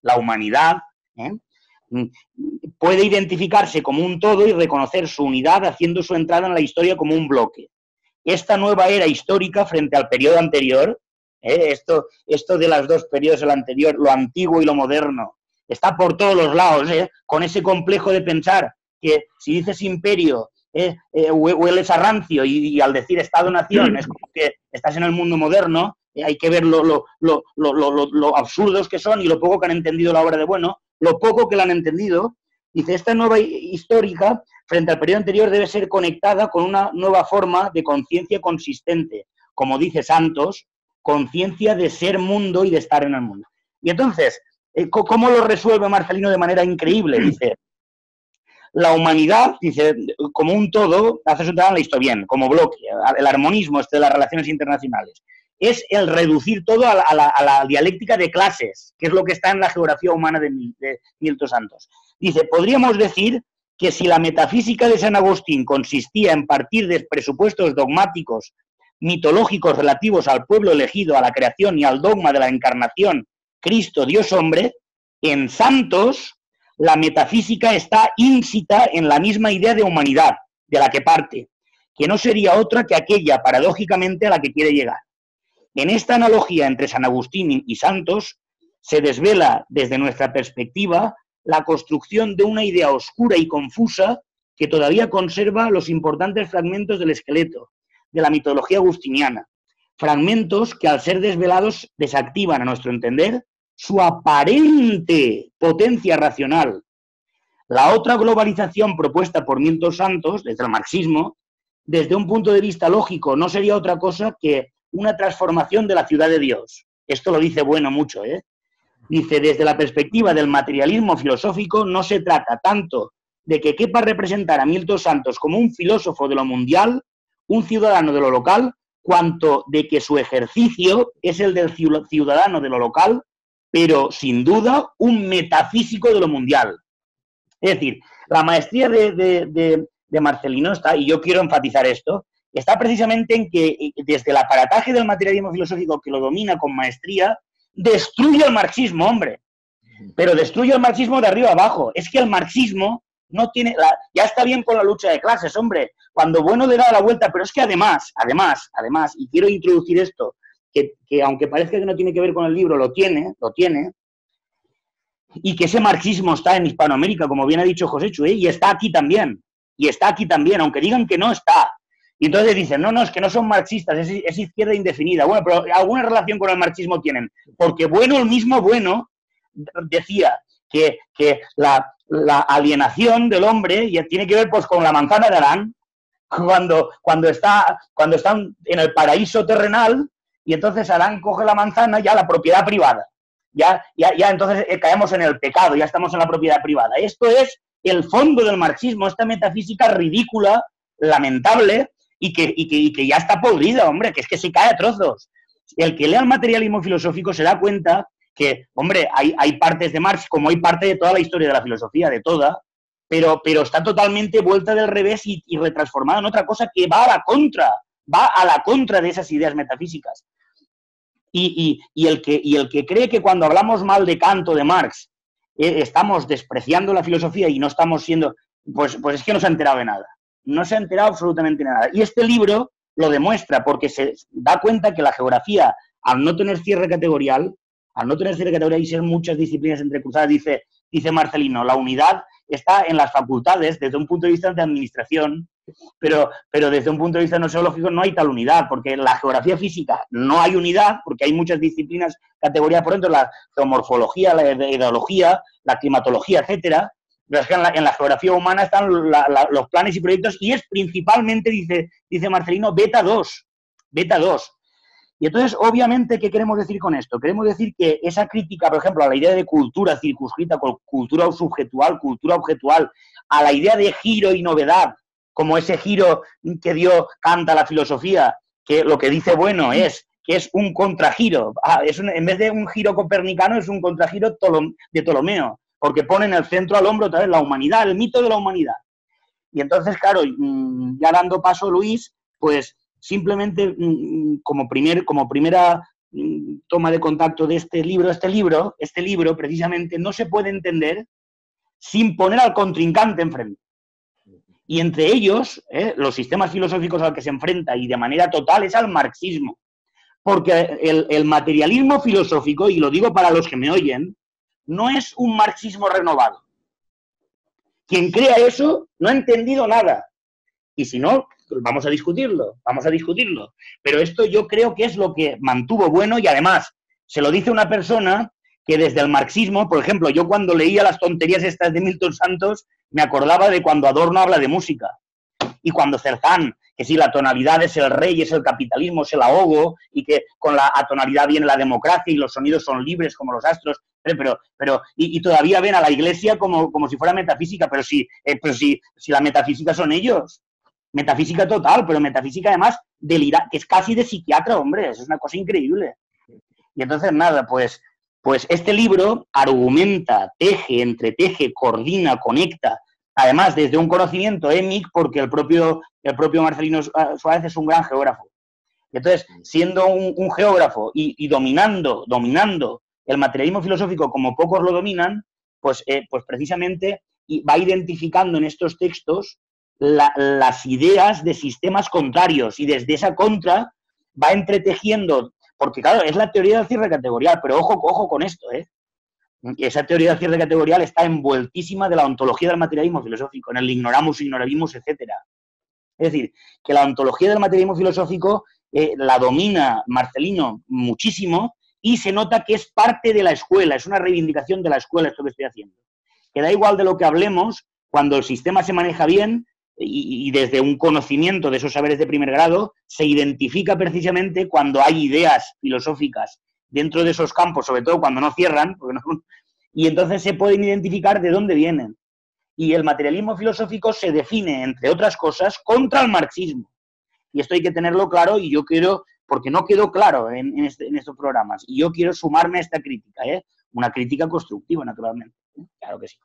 puede identificarse como un todo y reconocer su unidad haciendo su entrada en la historia como un bloque. Esta nueva era histórica frente al periodo anterior, esto de los dos periodos, el anterior, lo antiguo y lo moderno, está por todos los lados, con ese complejo de pensar que si dices imperio hueles a rancio y al decir Estado-nación es como que estás en el mundo moderno, hay que ver lo absurdos que son y lo poco que han entendido la obra de Bueno, lo poco que la han entendido. Dice, esta nueva histórica, frente al periodo anterior, debe ser conectada con una nueva forma de conciencia consistente, como dice Santos, conciencia de ser mundo y de estar en el mundo. Y entonces, ¿cómo lo resuelve Marcelino de manera increíble? Dice, la humanidad, dice, como un todo, hace su trabajo, la historia bien, como bloque, el armonismo de las relaciones internacionales. Es el reducir todo a la dialéctica de clases, que es lo que está en la geografía humana de Milton Santos. Dice, podríamos decir que si la metafísica de San Agustín consistía en partir de presupuestos dogmáticos, mitológicos relativos al pueblo elegido, a la creación y al dogma de la encarnación, Cristo, Dios hombre, en Santos la metafísica está ínsita en la misma idea de humanidad de la que parte, que no sería otra que aquella, paradójicamente, a la que quiere llegar. En esta analogía entre San Agustín y Santos se desvela, desde nuestra perspectiva, la construcción de una idea oscura y confusa que todavía conserva los importantes fragmentos del esqueleto de la mitología agustiniana. Fragmentos que, al ser desvelados, desactivan, a nuestro entender, su aparente potencia racional. La otra globalización propuesta por Milton Santos, desde el marxismo, desde un punto de vista lógico, no sería otra cosa que una transformación de la ciudad de Dios. Esto lo dice Bueno mucho, Dice, desde la perspectiva del materialismo filosófico, no se trata tanto de que quepa representar a Milton Santos como un filósofo de lo mundial, un ciudadano de lo local, cuanto de que su ejercicio es el del ciudadano de lo local, pero sin duda un metafísico de lo mundial. Es decir, la maestría de Marcelino está, y yo quiero enfatizar esto, está precisamente en que desde el aparataje del materialismo filosófico que lo domina con maestría, destruye el marxismo, hombre. Pero destruye el marxismo de arriba abajo. Es que el marxismo no tiene... ya está bien con la lucha de clases, hombre. Cuando Bueno le da la vuelta, pero es que además, y quiero introducir esto, que aunque parezca que no tiene que ver con el libro, lo tiene, y que ese marxismo está en Hispanoamérica, como bien ha dicho Joséchu, y está aquí también, aunque digan que no está. Y entonces dicen, no, es que no son marxistas, es izquierda indefinida. Bueno, pero alguna relación con el marxismo tienen, porque Bueno, el mismo Bueno, decía que la alienación del hombre ya tiene que ver pues con la manzana de Adán, cuando están en el paraíso terrenal, y entonces Adán coge la manzana, ya la propiedad privada. Ya entonces caemos en el pecado, ya estamos en la propiedad privada. Esto es el fondo del marxismo, esta metafísica ridícula, lamentable, y que ya está podrida, hombre, que es que se cae a trozos. El que lea el materialismo filosófico se da cuenta que, hombre, hay partes de Marx, como hay parte de toda la historia de la filosofía, de toda, pero está totalmente vuelta del revés y retransformada en otra cosa que va a la contra de esas ideas metafísicas. Y el que cree que cuando hablamos mal de Kant o de Marx estamos despreciando la filosofía y no estamos siendo... Pues es que no se ha enterado de nada. No se ha enterado absolutamente de nada. Y este libro lo demuestra porque se da cuenta que la geografía, al no tener cierre categorial y ser muchas disciplinas entrecruzadas, dice Marcelino, la unidad está en las facultades desde un punto de vista de administración, pero desde un punto de vista nosológico no hay tal unidad, porque en la geografía física no hay unidad, porque hay muchas disciplinas, categorías por dentro, la geomorfología, la hidrología, la climatología, etcétera. Pero es que en la geografía humana están los planes y proyectos, y es principalmente, dice Marcelino, beta 2. Y entonces, obviamente, ¿qué queremos decir con esto? Queremos decir que esa crítica, por ejemplo, a la idea de cultura circunscrita, cultura subjetual, cultura objetual, a la idea de giro y novedad, como ese giro que dio Kant a la filosofía, que lo que dice Bueno es que es un contragiro. En vez de un giro copernicano, es un contragiro de Ptolomeo, porque pone en el centro al hombre otra vez la humanidad, el mito de la humanidad. Y entonces, claro, ya dando paso, Luis, pues simplemente como primera toma de contacto de este libro precisamente no se puede entender sin poner al contrincante enfrente. Y entre ellos, los sistemas filosóficos al que se enfrenta y de manera total es al marxismo. Porque el materialismo filosófico, y lo digo para los que me oyen, no es un marxismo renovado. Quien crea eso no ha entendido nada. Y si no, pues vamos a discutirlo. Pero esto yo creo que es lo que mantuvo bueno y además se lo dice una persona que desde el marxismo, por ejemplo, yo cuando leía las tonterías estas de Milton Santos, me acordaba de cuando Adorno habla de música. Y cuando Cerzán, que si la tonalidad es el rey, es el capitalismo, es el ahogo, y que con la atonalidad viene la democracia y los sonidos son libres como los astros, y todavía ven a la iglesia como si fuera metafísica, pero si la metafísica son ellos. Metafísica total, pero metafísica además delirante, que es casi de psiquiatra, hombre, es una cosa increíble. Y entonces nada, pues este libro argumenta, teje, entreteje, coordina, conecta, además desde un conocimiento émic, porque el propio Marcelino Suárez es un gran geógrafo. Y entonces, siendo un geógrafo y dominando el materialismo filosófico como pocos lo dominan, pues precisamente va identificando en estos textos las ideas de sistemas contrarios y desde esa contra va entretejiendo, porque claro, es la teoría del cierre categorial, pero ojo con esto, esa teoría del cierre categorial está envueltísima de la ontología del materialismo filosófico, en el ignoramus, ignorabimus, etc. Es decir, que la ontología del materialismo filosófico la domina Marcelino muchísimo y se nota que es parte de la escuela, es una reivindicación de la escuela esto que estoy haciendo. Que da igual de lo que hablemos, cuando el sistema se maneja bien y desde un conocimiento de esos saberes de primer grado, se identifica precisamente cuando hay ideas filosóficas dentro de esos campos, sobre todo cuando no cierran, y entonces se pueden identificar de dónde vienen. Y el materialismo filosófico se define, entre otras cosas, contra el marxismo. Y esto hay que tenerlo claro y yo quiero, porque no quedó claro en estos programas, y yo quiero sumarme a esta crítica, una crítica constructiva, naturalmente. Claro que sí.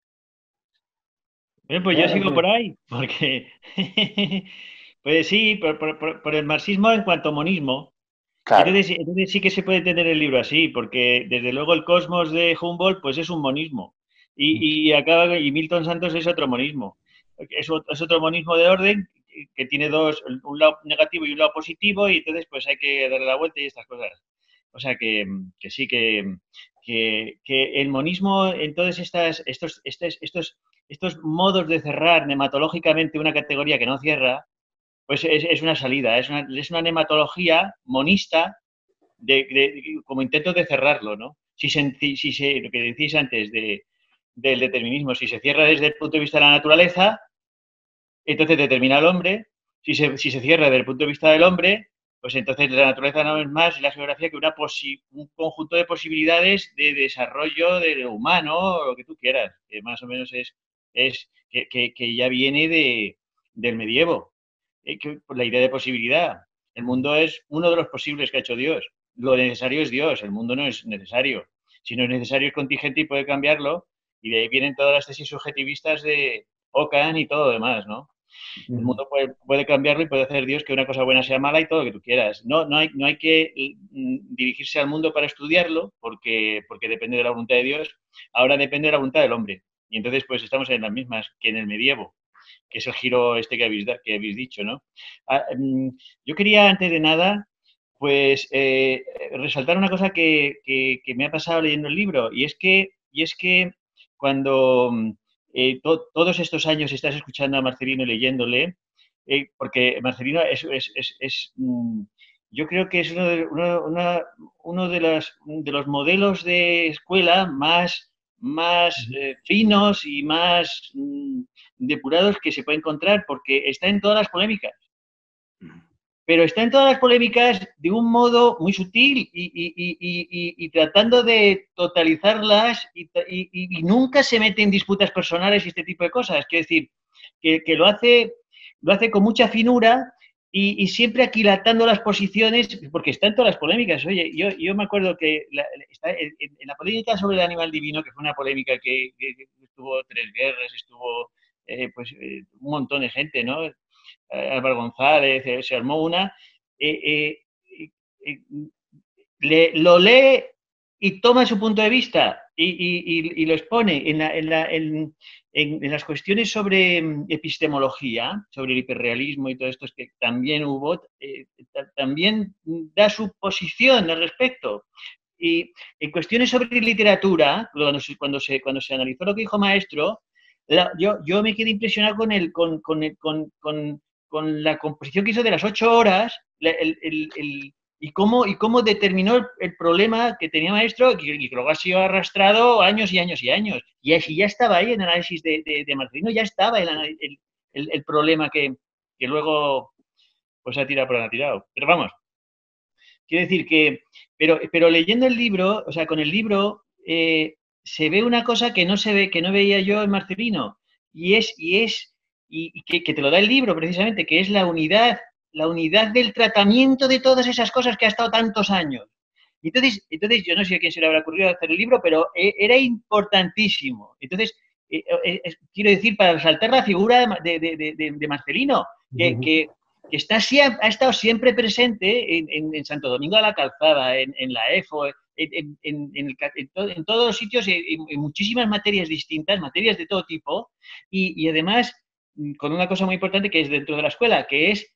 Bien, pues yo sigo por ahí, porque pues sí, por el marxismo en cuanto a monismo. Claro. Entonces sí que se puede entender el libro así, porque desde luego el cosmos de Humboldt pues es un monismo y Milton Santos es otro monismo. Es otro monismo de orden que tiene un lado negativo y un lado positivo y entonces pues hay que darle la vuelta y estas cosas. O sea que sí que el monismo en todos estos modos de cerrar nematológicamente una categoría que no cierra, pues es una salida, es una nematología monista como intento de cerrarlo, ¿no? Lo que decís antes del determinismo, si se cierra desde el punto de vista de la naturaleza, entonces determina al hombre. Si se cierra desde el punto de vista del hombre, pues entonces la naturaleza no es más la geografía que un conjunto de posibilidades de desarrollo de lo humano, o lo que tú quieras, que más o menos que ya viene del medievo. La idea de posibilidad. El mundo es uno de los posibles que ha hecho Dios. Lo necesario es Dios, el mundo no es necesario. Si no es necesario es contingente y puede cambiarlo, y de ahí vienen todas las tesis subjetivistas de Ockham y todo lo demás, ¿no? El mundo puede cambiarlo y puede hacer Dios que una cosa buena sea mala y todo lo que tú quieras. No hay que dirigirse al mundo para estudiarlo porque depende de la voluntad de Dios. Ahora depende de la voluntad del hombre. Y entonces pues estamos en las mismas que en el medievo, que es el giro que habéis dicho, ¿no? Yo quería, antes de nada, pues resaltar una cosa que me ha pasado leyendo el libro, y es que cuando todos estos años estás escuchando a Marcelino y leyéndole, porque Marcelino yo creo que es uno de los modelos de escuela más finos y más depurados que se puede encontrar, porque está en todas las polémicas. Pero está en todas las polémicas de un modo muy sutil y tratando de totalizarlas y nunca se mete en disputas personales y este tipo de cosas. Quiero decir, que lo hace con mucha finura y siempre aquilatando las posiciones, porque está en todas las polémicas. Oye, yo me acuerdo que está en la polémica sobre el animal divino, que fue una polémica que estuvo 3 guerras, estuvo un montón de gente, ¿no? Álvaro González, se armó una. Lo lee y toma su punto de vista y lo expone en las cuestiones sobre epistemología, sobre el hiperrealismo y todo esto que también hubo, también da su posición al respecto. Y en cuestiones sobre literatura, cuando se analizó lo que dijo Maestro, yo me quedé impresionado con la composición que hizo de las 8 horas, y cómo determinó el problema que tenía Maestro, y que luego ha sido arrastrado años y años y años. Y así ya estaba ahí en el análisis de Marcelino, ya estaba el problema que luego pues ha tirado por donde ha tirado. Pero vamos, quiero decir pero leyendo el libro, o sea, con el libro se ve una cosa que no veía yo en Marcelino, y que te lo da el libro precisamente, que es la unidad del tratamiento de todas esas cosas que ha estado tantos años. Entonces yo no sé a quién se le habrá ocurrido hacer el libro, pero era importantísimo. Entonces, quiero decir, para resaltar la figura de Marcelino, que ha estado siempre presente en Santo Domingo de la Calzada, en la EFO, en todos los sitios, en muchísimas materias distintas, materias de todo tipo, y además con una cosa muy importante que es dentro de la escuela, que es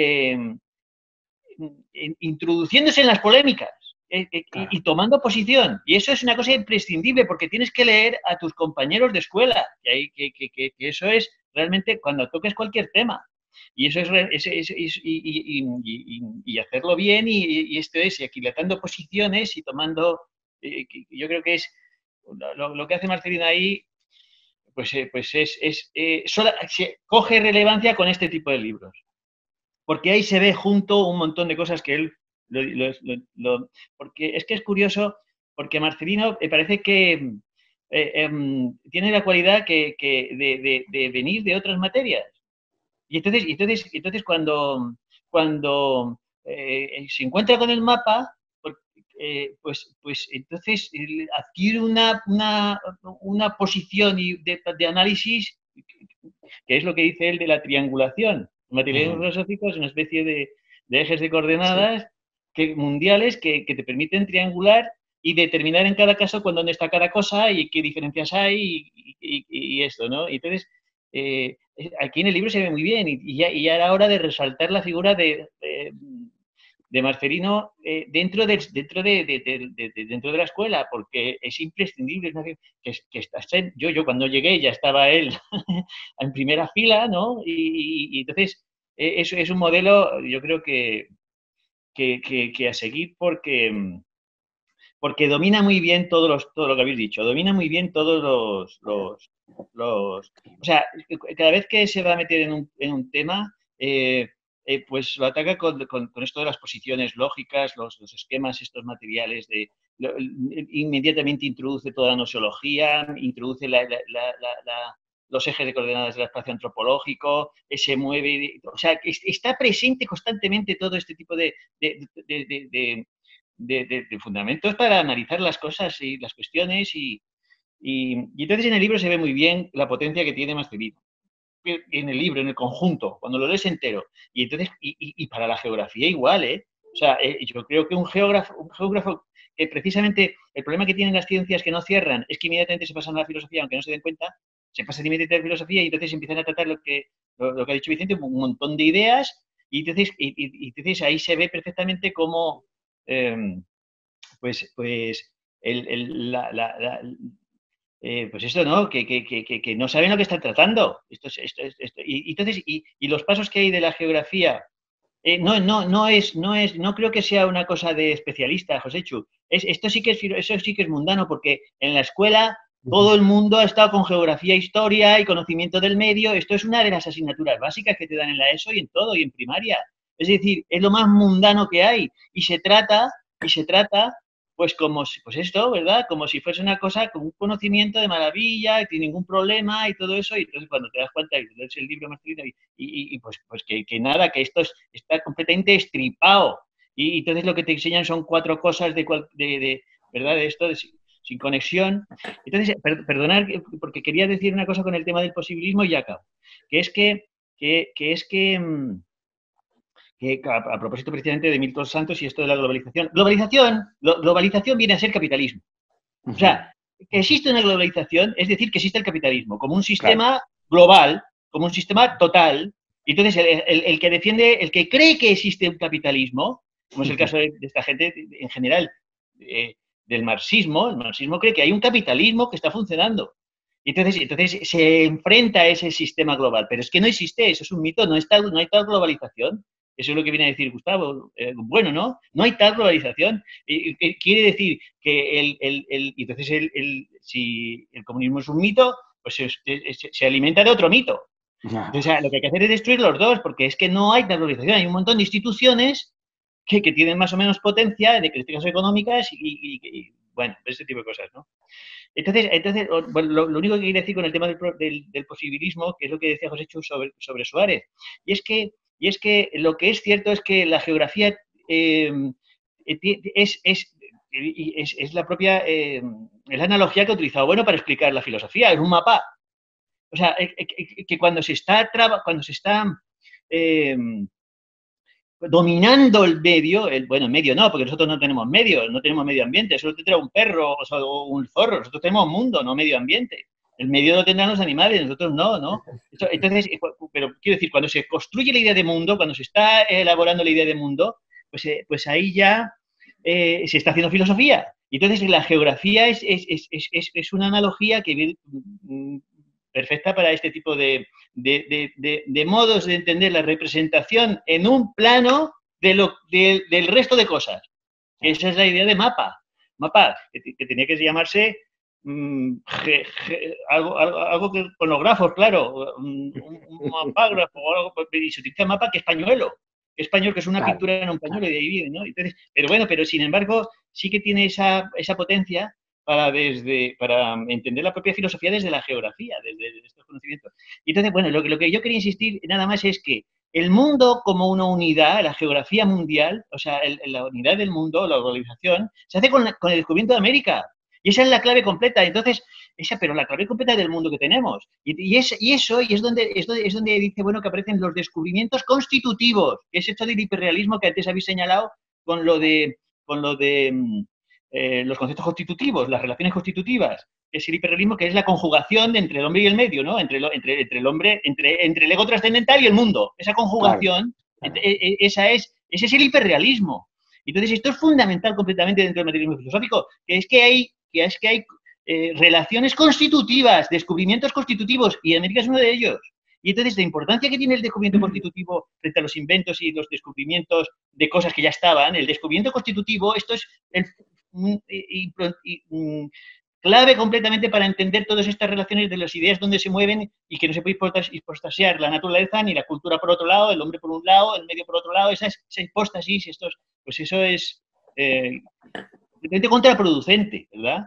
introduciéndose en las polémicas y tomando posición. Y eso es una cosa imprescindible, porque tienes que leer a tus compañeros de escuela, que eso es realmente cuando toques cualquier tema. Y eso y hacerlo bien, y esto es, y aquilatando posiciones y tomando, yo creo que es lo que hace Marcelino ahí, coge relevancia con este tipo de libros. Porque ahí se ve junto un montón de cosas que él, porque es que es curioso, porque Marcelino parece que tiene la cualidad de venir de otras materias. Y entonces cuando se encuentra con el mapa, pues entonces adquiere una posición de análisis, que es lo que dice él de la triangulación. El materialismo filosófico es una especie de ejes de coordenadas mundiales que te permiten triangular y determinar en cada caso dónde está cada cosa y qué diferencias hay y esto, ¿no? Y entonces, aquí en el libro se ve muy bien, y ya era hora de resaltar la figura de Marcelino dentro de la escuela, porque es imprescindible. Yo cuando llegué ya estaba él en primera fila, ¿no? Y entonces es un modelo, yo creo que a seguir, porque domina muy bien todo lo que habéis dicho, domina muy bien todos o sea, cada vez que se va a meter en un tema, pues lo ataca con esto de las posiciones lógicas, los esquemas estos materiales, inmediatamente introduce toda la noseología, introduce los ejes de coordenadas del espacio antropológico, se mueve, o sea, está presente constantemente todo este tipo de fundamentos para analizar las cosas y las cuestiones, y entonces en el libro se ve muy bien la potencia que tiene Marcelino. En el libro, en el conjunto, cuando lo lees entero. Y entonces, y para la geografía igual, ¿eh? O sea, yo creo que un geógrafo que precisamente el problema que tienen las ciencias que no cierran es que inmediatamente se pasan a la filosofía, aunque no se den cuenta, se pasan inmediatamente a la filosofía, y entonces empiezan a tratar lo que ha dicho Vicente, un montón de ideas, y entonces ahí se ve perfectamente cómo pues esto, ¿no? Que no saben lo que están tratando. Y los pasos que hay de la geografía, no creo que sea una cosa de especialista, Joséchu. Eso sí que es mundano, porque en la escuela todo el mundo ha estado con geografía, historia y conocimiento del medio. Esto es una de las asignaturas básicas que te dan en la ESO y en todo, y en primaria. Es decir, es lo más mundano que hay, y se trata pues como si, pues esto, ¿verdad? Como si fuese una cosa con un conocimiento de maravilla, sin ningún problema y todo eso, y entonces cuando te das cuenta y lees el libro Marcelino y pues que nada, que esto está completamente estripado, y entonces lo que te enseñan son 4 cosas ¿verdad? De esto, sin conexión. Entonces, perdonad, porque quería decir una cosa con el tema del posibilismo y ya acabo, que es que a propósito precisamente de Milton Santos y esto de la globalización. Globalización viene a ser capitalismo. O sea, que existe una globalización, es decir, que existe el capitalismo como un sistema global, como un sistema total. Y entonces, el que defiende, el que cree que existe un capitalismo, como es el caso de esta gente en general del marxismo, el marxismo cree que hay un capitalismo que está funcionando. Y entonces se enfrenta a ese sistema global. Pero es que no existe, eso es un mito, no hay tal globalización. Eso es lo que viene a decir Gustavo. Bueno, ¿no? No hay tal globalización. Quiere decir que entonces si el comunismo es un mito, pues se alimenta de otro mito. Entonces, lo que hay que hacer es destruir los dos, porque es que no hay tal globalización. Hay un montón de instituciones que tienen más o menos potencia, de características económicas y bueno, ese tipo de cosas, ¿no? Entonces bueno, lo único que quería decir con el tema del posibilismo, que es lo que decía José Chu sobre Suárez, y es que lo que es cierto es que la geografía es la propia, es la analogía que ha utilizado bueno para explicar la filosofía, es un mapa. O sea, que cuando se está dominando el medio, bueno, medio no, porque nosotros no tenemos medio, no tenemos medio ambiente, solo tendrá un perro o un zorro, nosotros tenemos mundo, no medio ambiente. El medio lo tendrán los animales, nosotros no, ¿no? Entonces, pero quiero decir, cuando se construye la idea de mundo, cuando se está elaborando la idea de mundo, pues ahí ya se está haciendo filosofía. Y entonces la geografía es una analogía que perfecta para este tipo de modos de entender la representación en un plano del resto de cosas. Esa es la idea de mapa. Mapa, que tenía que llamarse algo que con los grafos, claro, un mapágrafo o algo, y se utiliza mapa que es pañuelo. Español, que es una pintura en un pañuelo y de ahí viene, ¿no? Entonces, pero sin embargo, sí que tiene esa potencia para entender la propia filosofía desde la geografía, desde estos conocimientos. Y entonces, bueno, lo que yo quería insistir nada más es que el mundo como una unidad, la geografía mundial, o sea, la unidad del mundo, la globalización, se hace con el descubrimiento de América. Y esa es la clave completa. Entonces, pero la clave completa del mundo que tenemos. Y eso es donde dice, bueno, que aparecen los descubrimientos constitutivos, que es esto del hiperrealismo que antes habéis señalado con lo de los conceptos constitutivos, las relaciones constitutivas, que es el hiperrealismo, que es la conjugación entre el hombre y el medio, ¿no? Entre el hombre, entre el ego trascendental y el mundo. Esa conjugación, ese es el hiperrealismo. Entonces, esto es fundamental completamente dentro del materialismo filosófico, que es que hay relaciones constitutivas, descubrimientos constitutivos, y América es uno de ellos. Y entonces, la importancia que tiene el descubrimiento constitutivo frente a los inventos y los descubrimientos de cosas que ya estaban, el descubrimiento constitutivo, esto es clave completamente para entender todas estas relaciones de las ideas donde se mueven y que no se puede hipostasear la naturaleza ni la cultura por otro lado, el hombre por un lado, el medio por otro lado, esa hipóstasis, pues eso es contraproducente, ¿verdad?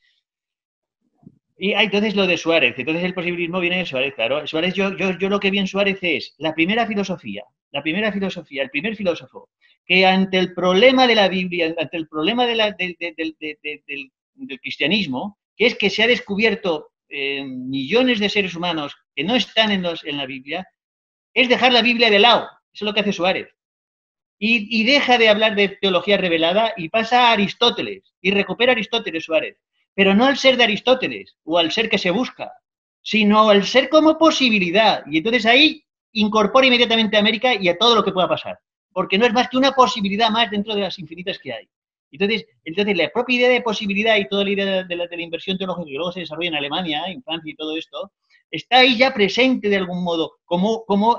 Y entonces lo de Suárez, entonces el posibilismo viene de Suárez, claro. Suárez, yo lo que vi en Suárez es la primera filosofía, el primer filósofo, que ante el problema de la Biblia, ante el problema del cristianismo, que es que se ha descubierto millones de seres humanos que no están en la Biblia, es dejar la Biblia de lado. Eso es lo que hace Suárez. Y deja de hablar de teología revelada y pasa a Aristóteles, y recupera a Aristóteles Suárez. Pero no al ser de Aristóteles o al ser que se busca, sino al ser como posibilidad. Y entonces ahí incorpora inmediatamente a América y a todo lo que pueda pasar, porque no es más que una posibilidad más dentro de las infinitas que hay. Entonces la propia idea de posibilidad y toda la idea de la inversión teológica que luego se desarrolla en Alemania, en Francia y todo esto, está ahí ya presente de algún modo, como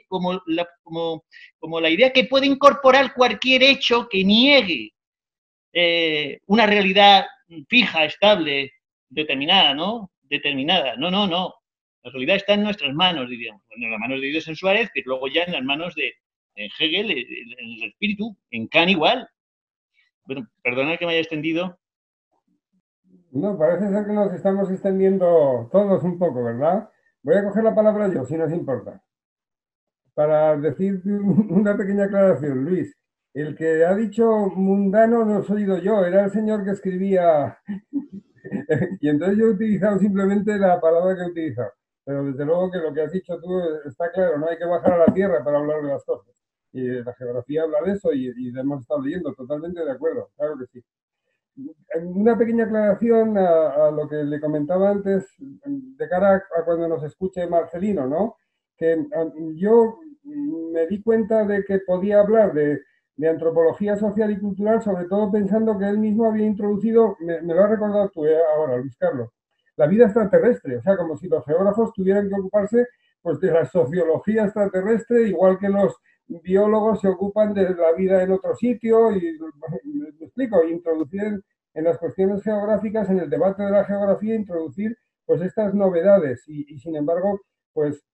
la idea que puede incorporar cualquier hecho que niegue una realidad fija, estable, determinada, ¿no? No. La realidad está en nuestras manos, diríamos. En las manos de Dios en Suárez, pero luego ya en las manos de Hegel, en el espíritu, en Kant igual. Bueno, perdonad que me haya extendido. No, parece ser que nos estamos extendiendo todos un poco, ¿verdad? Voy a coger la palabra yo, si nos importa, para decir una pequeña aclaración, Luis. El que ha dicho mundano no soy yo, era el señor que escribía. Y entonces yo he utilizado simplemente la palabra que he utilizado. Pero desde luego que lo que has dicho tú está claro, no hay que bajar a la tierra para hablar de las cosas. Y la geografía habla de eso y lo hemos estado leyendo, totalmente de acuerdo, claro que sí. Una pequeña aclaración a lo que le comentaba antes, de cara a cuando nos escuche Marcelino, ¿no? Que yo me di cuenta de que podía hablar de antropología social y cultural, sobre todo pensando que él mismo había introducido, me lo has recordado tú ahora, Luis Carlos, la vida extraterrestre, o sea, como si los geógrafos tuvieran que ocuparse pues, de la sociología extraterrestre, igual que los biólogos se ocupan de la vida en otro sitio, y me explico, introducir en las cuestiones geográficas, en el debate de la geografía, introducir pues estas novedades y sin embargo, pues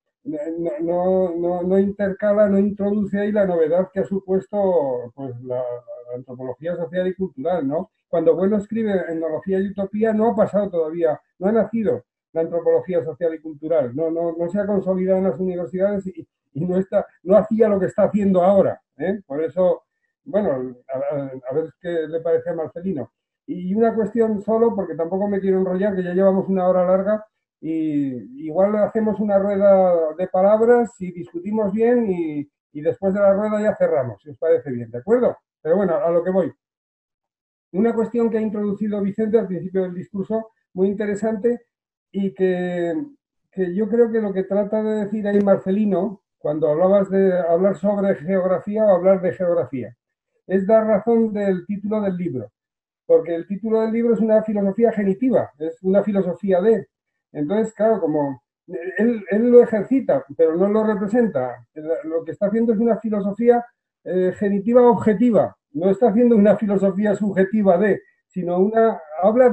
no intercala, no introduce ahí la novedad que ha supuesto pues, la antropología social y cultural, ¿no? Cuando Bueno escribe Etnología y Utopía, no ha pasado todavía, no ha nacido la antropología social y cultural, no se ha consolidado en las universidades y no hacía lo que está haciendo ahora, ¿eh? Por eso, bueno, a ver qué le parece a Marcelino. Y una cuestión solo, porque tampoco me quiero enrollar, que ya llevamos una hora larga, y igual hacemos una rueda de palabras y discutimos bien y después de la rueda ya cerramos, si os parece bien, ¿de acuerdo? Pero bueno, a lo que voy. Una cuestión que ha introducido Vicente al principio del discurso, muy interesante, y que yo creo que lo que trata de decir ahí Marcelino, cuando hablabas de hablar sobre geografía o hablar de geografía, es dar razón del título del libro, porque el título del libro es una filosofía genitiva, es una filosofía de. Entonces, claro, como él lo ejercita, pero no lo representa, lo que está haciendo es una filosofía genitiva objetiva, no está haciendo una filosofía subjetiva de, sino habla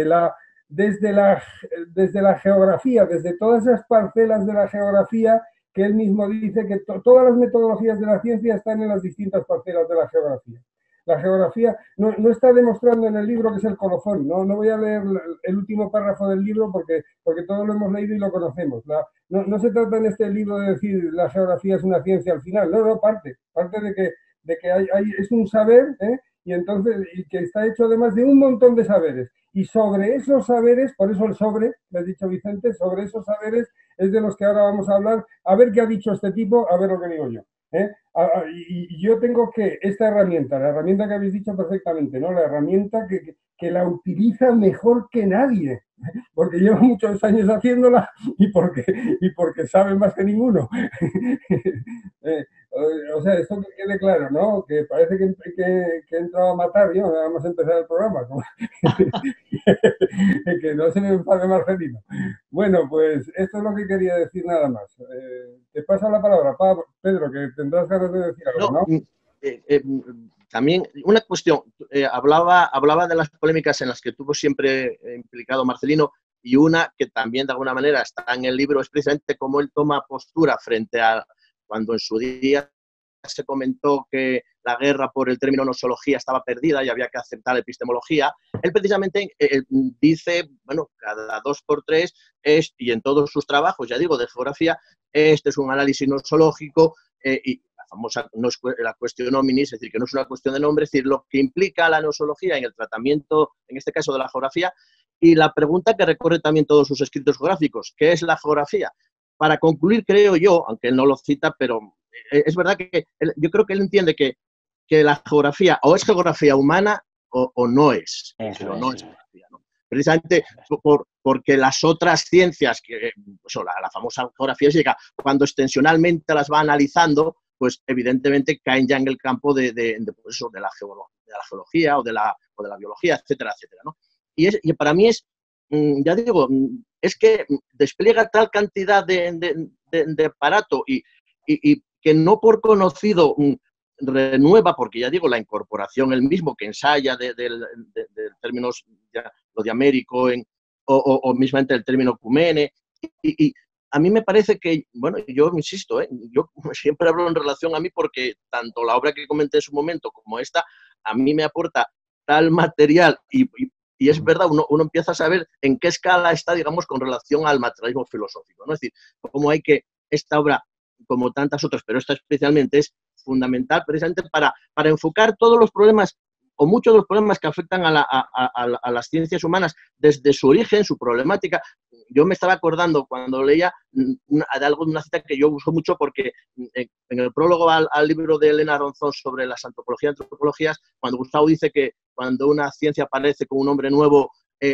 desde la geografía, desde todas esas parcelas de la geografía que él mismo dice que todas las metodologías de la ciencia están en las distintas parcelas de la geografía. La geografía no está demostrando en el libro que es el colofón. No voy a leer el último párrafo del libro porque todos lo hemos leído y lo conocemos. No se trata en este libro de decir la geografía es una ciencia al final. No, parte de que es un saber, y entonces y que está hecho además de un montón de saberes. Y sobre esos saberes, por eso el sobre, le has dicho Vicente, sobre esos saberes es de los que ahora vamos a hablar. A ver qué ha dicho este tipo, a ver lo que digo yo. Y yo tengo que esta herramienta, la herramienta que habéis dicho perfectamente, ¿no? La herramienta que la utiliza mejor que nadie, porque lleva muchos años haciéndola y porque sabe más que ninguno. O sea, esto que quede claro, ¿no? Que parece que he entrado a matar yo, vamos a empezar el programa. Que no se me enfade Marcelino. Bueno, pues esto es lo que quería decir nada más. Te paso la palabra, Pedro, que tendrás ganas de decir algo, ¿no? También una cuestión, hablaba de las polémicas en las que tuvo siempre implicado Marcelino, y una que también de alguna manera está en el libro es precisamente cómo él toma postura frente a cuando en su día se comentó que la guerra por el término nosología estaba perdida y había que aceptar la epistemología. Él precisamente dice, bueno, cada 2 por 3 y en todos sus trabajos, ya digo, de geografía, este es un análisis nosológico y la famosa la cuestión nominis, es decir, que no es una cuestión de nombre, es decir, lo que implica la nosología en el tratamiento, en este caso de la geografía, y la pregunta que recorre también todos sus escritos geográficos, ¿qué es la geografía? Para concluir, creo yo, aunque él no lo cita, pero es verdad que yo creo que él entiende que la geografía o es geografía humana o no es. Pero no es geografía, ¿no? Precisamente porque las otras ciencias, pues, la famosa geografía física, cuando extensionalmente las va analizando, pues evidentemente caen ya en el campo de la geología o de la biología, etcétera, etcétera, ¿no? Y para mí es, ya digo, es que despliega tal cantidad de aparato y que no por conocido renueva, porque ya digo, la incorporación el mismo que ensaya de términos, ya, lo de Américo o mismamente el término cumene, y a mí me parece que, bueno, yo insisto, yo siempre hablo en relación a mí porque tanto la obra que comenté en su momento como esta, a mí me aporta tal material y es verdad, uno empieza a saber en qué escala está, digamos, con relación al materialismo filosófico, ¿no? Es decir, cómo hay que, esta obra, como tantas otras, pero esta especialmente es fundamental precisamente para enfocar todos los problemas o muchos de los problemas que afectan a las ciencias humanas desde su origen, su problemática. Yo me estaba acordando cuando leía de una cita que yo uso mucho porque en el prólogo al libro de Elena Ronzón sobre las antropologías, cuando Gustavo dice que cuando una ciencia aparece con un nombre nuevo,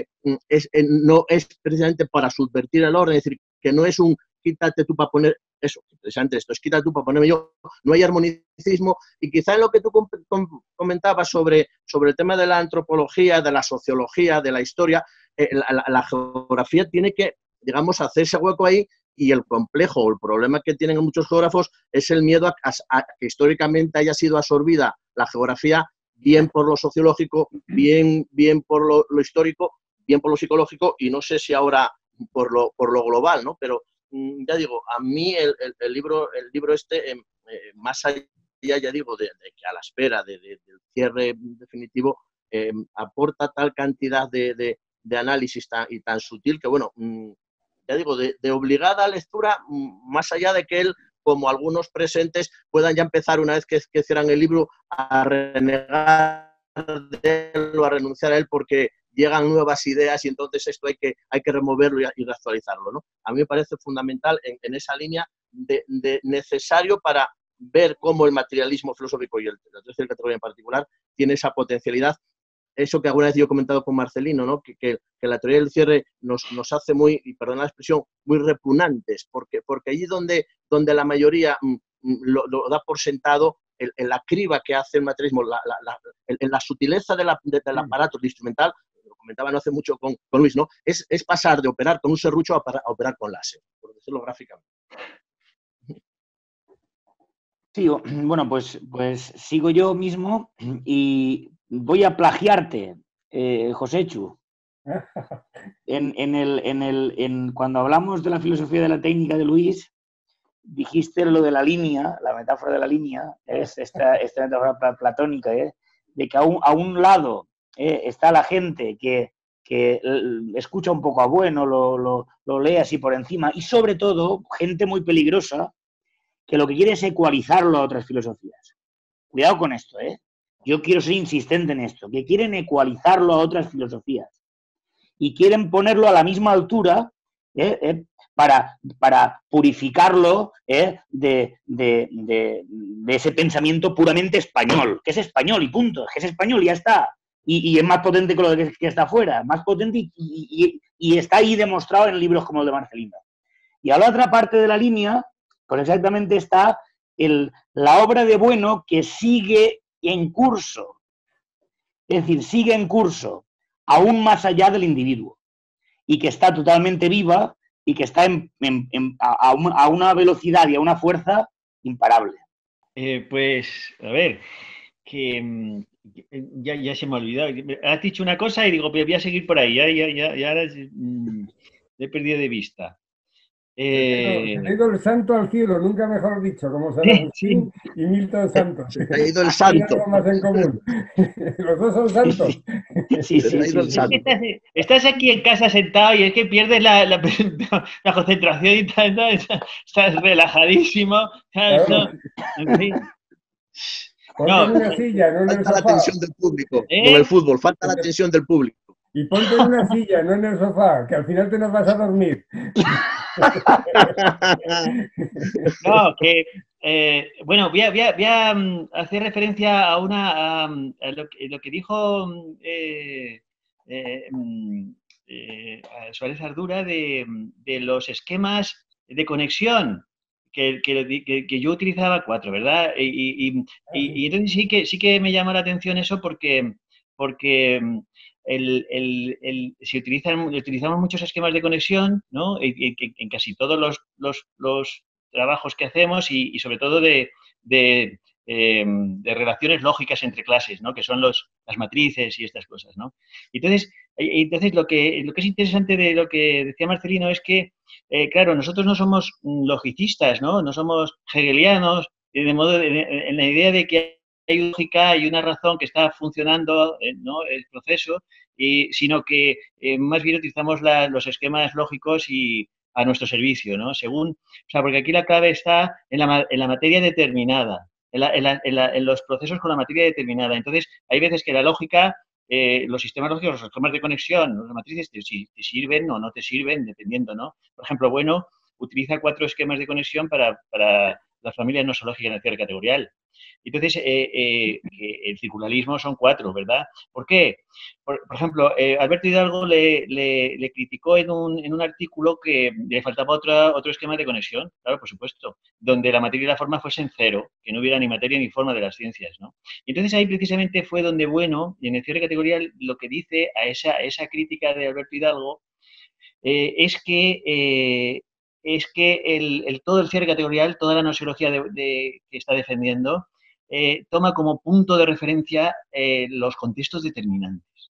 no es precisamente para subvertir el orden, es decir, que no es un quítate tú para poner eso, precisamente esto, es quítate tú para ponerme yo, no hay armonicismo, y quizá en lo que tú comentabas sobre el tema de la antropología, de la sociología, de la historia, la geografía tiene que, digamos, hacerse hueco ahí, y el complejo o el problema que tienen muchos geógrafos es el miedo a que históricamente haya sido absorbida la geografía, bien por lo sociológico, bien por lo histórico, bien por lo psicológico, y no sé si ahora por lo global, ¿no? Pero ya digo, a mí el libro este, más allá, ya digo, de que a la espera del cierre definitivo, aporta tal cantidad de análisis tan sutil que, bueno, ya digo, de obligada lectura, más allá de que él, como algunos presentes, puedan ya empezar, una vez que cierran el libro, a renegar de él o a renunciar a él porque llegan nuevas ideas y entonces esto hay que removerlo y reactualizarlo, ¿no? A mí me parece fundamental en esa línea de necesario para ver cómo el materialismo filosófico y la tercera categoría en particular tiene esa potencialidad. Eso que alguna vez yo he comentado con Marcelino, ¿no? que la teoría del cierre nos hace muy, y perdona la expresión, muy repugnantes, porque allí donde la mayoría lo da por sentado, en la criba que hace el materialismo, en la sutileza del aparato instrumental, lo comentaba no hace mucho con Luis, ¿no? Es pasar de operar con un serrucho a operar con láser, por decirlo gráficamente. Sí, bueno, pues sigo yo mismo y voy a plagiarte, Joséchu. Cuando hablamos de la filosofía de la técnica de Luis, dijiste lo de la línea, la metáfora de la línea, es esta metáfora platónica, de que a un lado está la gente que escucha un poco a bueno, lo lee así por encima, y sobre todo gente muy peligrosa que lo que quiere es ecualizarlo a otras filosofías. Cuidado con esto, ¿eh? Yo quiero ser insistente en esto, que quieren ecualizarlo a otras filosofías y quieren ponerlo a la misma altura para purificarlo de ese pensamiento puramente español, que es español y punto, que es español y ya está. Y es más potente que lo que está afuera, más potente y está ahí demostrado en libros como el de Marcelino. Y a la otra parte de la línea, pues exactamente está la obra de bueno que sigue en curso. Es decir, sigue en curso, aún más allá del individuo. Y que está totalmente viva y que está a una velocidad y a una fuerza imparable. Pues, a ver, que ya se me ha olvidado. Has dicho una cosa y digo, voy a seguir por ahí. Ya ahora he perdido de vista. Se ha ido el santo al cielo, nunca mejor dicho, como San Agustín y Milton Santos. Se ha ido el santo. Hay algo más en común. Los dos son santos. Sí. Estás aquí en casa sentado y es que pierdes la concentración y tal, estás relajadísimo. Claro. En fin. Ponte en una silla, no en el Falta la sofá. tensión del público, con el fútbol, falta la tensión del público. Y ponte en una silla, no en el sofá, que al final te nos vas a dormir. No, que bueno, voy a hacer referencia a lo que dijo Suárez Ardura de los esquemas de conexión que yo utilizaba 4, ¿verdad? Y entonces sí que me llama la atención eso porque utilizamos muchos esquemas de conexión, ¿no? En casi todos los trabajos que hacemos y sobre todo de relaciones lógicas entre clases, ¿no? Que son las matrices y estas cosas, ¿no? Entonces lo que es interesante de lo que decía Marcelino es que, claro, nosotros no somos logicistas, ¿no? No somos hegelianos, en la idea de que hay lógica, hay una razón que está funcionando, ¿no?, el proceso, sino que más bien utilizamos los esquemas lógicos y a nuestro servicio, ¿no? Según, o sea, porque aquí la clave está en la materia determinada, en los procesos con la materia determinada. Entonces, hay veces que la lógica, los sistemas lógicos, los esquemas de conexión, las matrices, si te sirven o no te sirven, dependiendo, ¿no? Por ejemplo, Bueno utiliza 4 esquemas de conexión para las familias nosológicas en el cierre categorial. Entonces, el circularismo son 4, ¿verdad? ¿Por qué? Por ejemplo, Alberto Hidalgo le criticó en un artículo que le faltaba otro esquema de conexión, claro, por supuesto, donde la materia y la forma fuesen 0, que no hubiera ni materia ni forma de las ciencias, ¿no? Entonces ahí precisamente fue donde Bueno, en el cierre categorial, lo que dice a esa crítica de Alberto Hidalgo es que todo el cierre categorial, toda la nosiología que está defendiendo, toma como punto de referencia los contextos determinantes,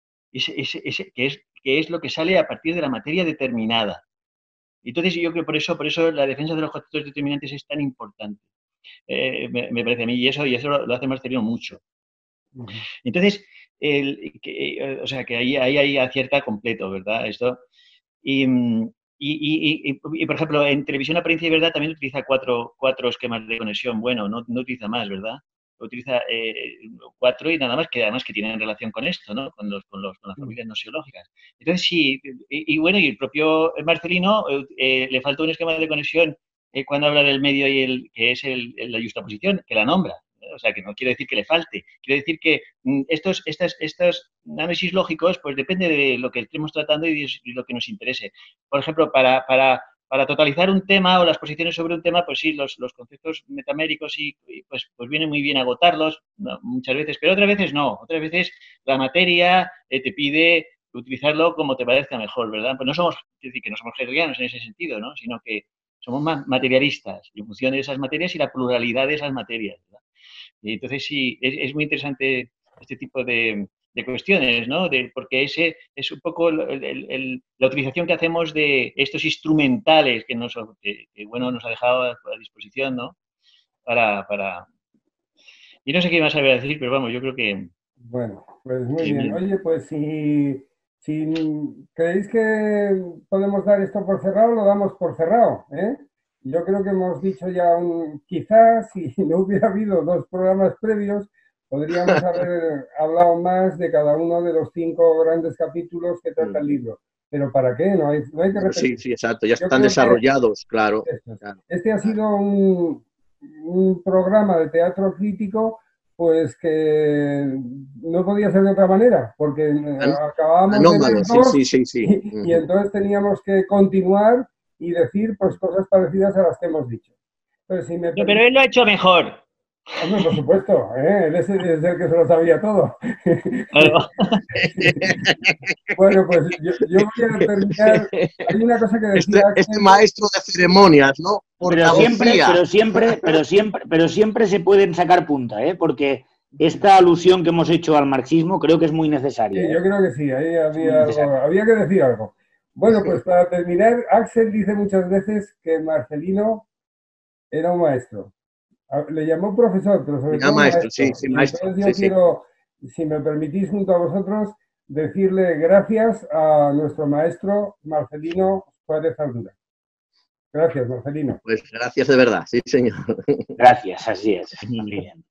que es lo que sale a partir de la materia determinada. Entonces yo creo por eso la defensa de los contextos determinantes es tan importante, me parece a mí, y eso lo hace Marcelino mucho. Entonces, o sea, que ahí hay acierta completo, ¿verdad? Esto. Y, por ejemplo, en Televisión, Apariencia y Verdad también utiliza cuatro esquemas de conexión. Bueno, no utiliza más, ¿verdad? Utiliza 4 y nada más que además que tienen relación con esto, ¿no? Con las familias nosiológicas. Entonces, sí, bueno, y el propio Marcelino le falta un esquema de conexión cuando habla del medio que es la justaposición, que la nombra. O sea, que no quiero decir que le falte. Quiero decir que estos análisis lógicos, pues depende de lo que estemos tratando y lo que nos interese. Por ejemplo, para totalizar un tema o las posiciones sobre un tema, pues sí, los conceptos metaméricos pues viene muy bien agotarlos, ¿no?, muchas veces, pero otras veces no. Otras veces la materia te pide utilizarlo como te parezca mejor, ¿verdad? Pues quiero decir que no somos hegelianos en ese sentido, ¿no?, sino que somos más materialistas y en función de esas materias y la pluralidad de esas materias, ¿verdad? Y entonces sí, es muy interesante este tipo de cuestiones, ¿no? Porque ese es un poco la utilización que hacemos de estos instrumentales que Bueno nos ha dejado a disposición, ¿no? Y no sé qué más había a decir, pero vamos, yo creo que... Bueno, pues muy bien. Oye, pues si creéis que podemos dar esto por cerrado, lo damos por cerrado, ¿eh? Yo creo que hemos dicho ya quizás si no hubiera habido 2 programas previos, podríamos haber hablado más de cada uno de los 5 grandes capítulos que trata el libro. Pero ¿para qué? No hay que repetir. Sí, exacto, ya están desarrollados, claro. Este ha sido un programa de teatro crítico, pues que no podía ser de otra manera, porque acabábamos de ver 2 y entonces teníamos que continuar y decir pues cosas parecidas a las que hemos dicho. Entonces, pero él lo ha hecho mejor. Hombre, por supuesto, él es el que se lo sabía todo. Claro. Bueno, pues yo voy a terminar. Hay una cosa que decía este maestro de ceremonias, ¿no? Pero siempre se pueden sacar punta, ¿eh? Porque esta alusión que hemos hecho al marxismo creo que es muy necesaria. Sí, yo creo que sí, ahí había que decir algo. Bueno, pues para terminar, Axel dice muchas veces que Marcelino era un maestro. Le llamó profesor, pero sobre todo maestro. Sí, maestro. Entonces yo quiero, si me permitís, junto a vosotros, decirle gracias a nuestro maestro Marcelino Suárez Aldura. Gracias, Marcelino. Pues gracias de verdad, sí, señor. Gracias, así es. Muy bien.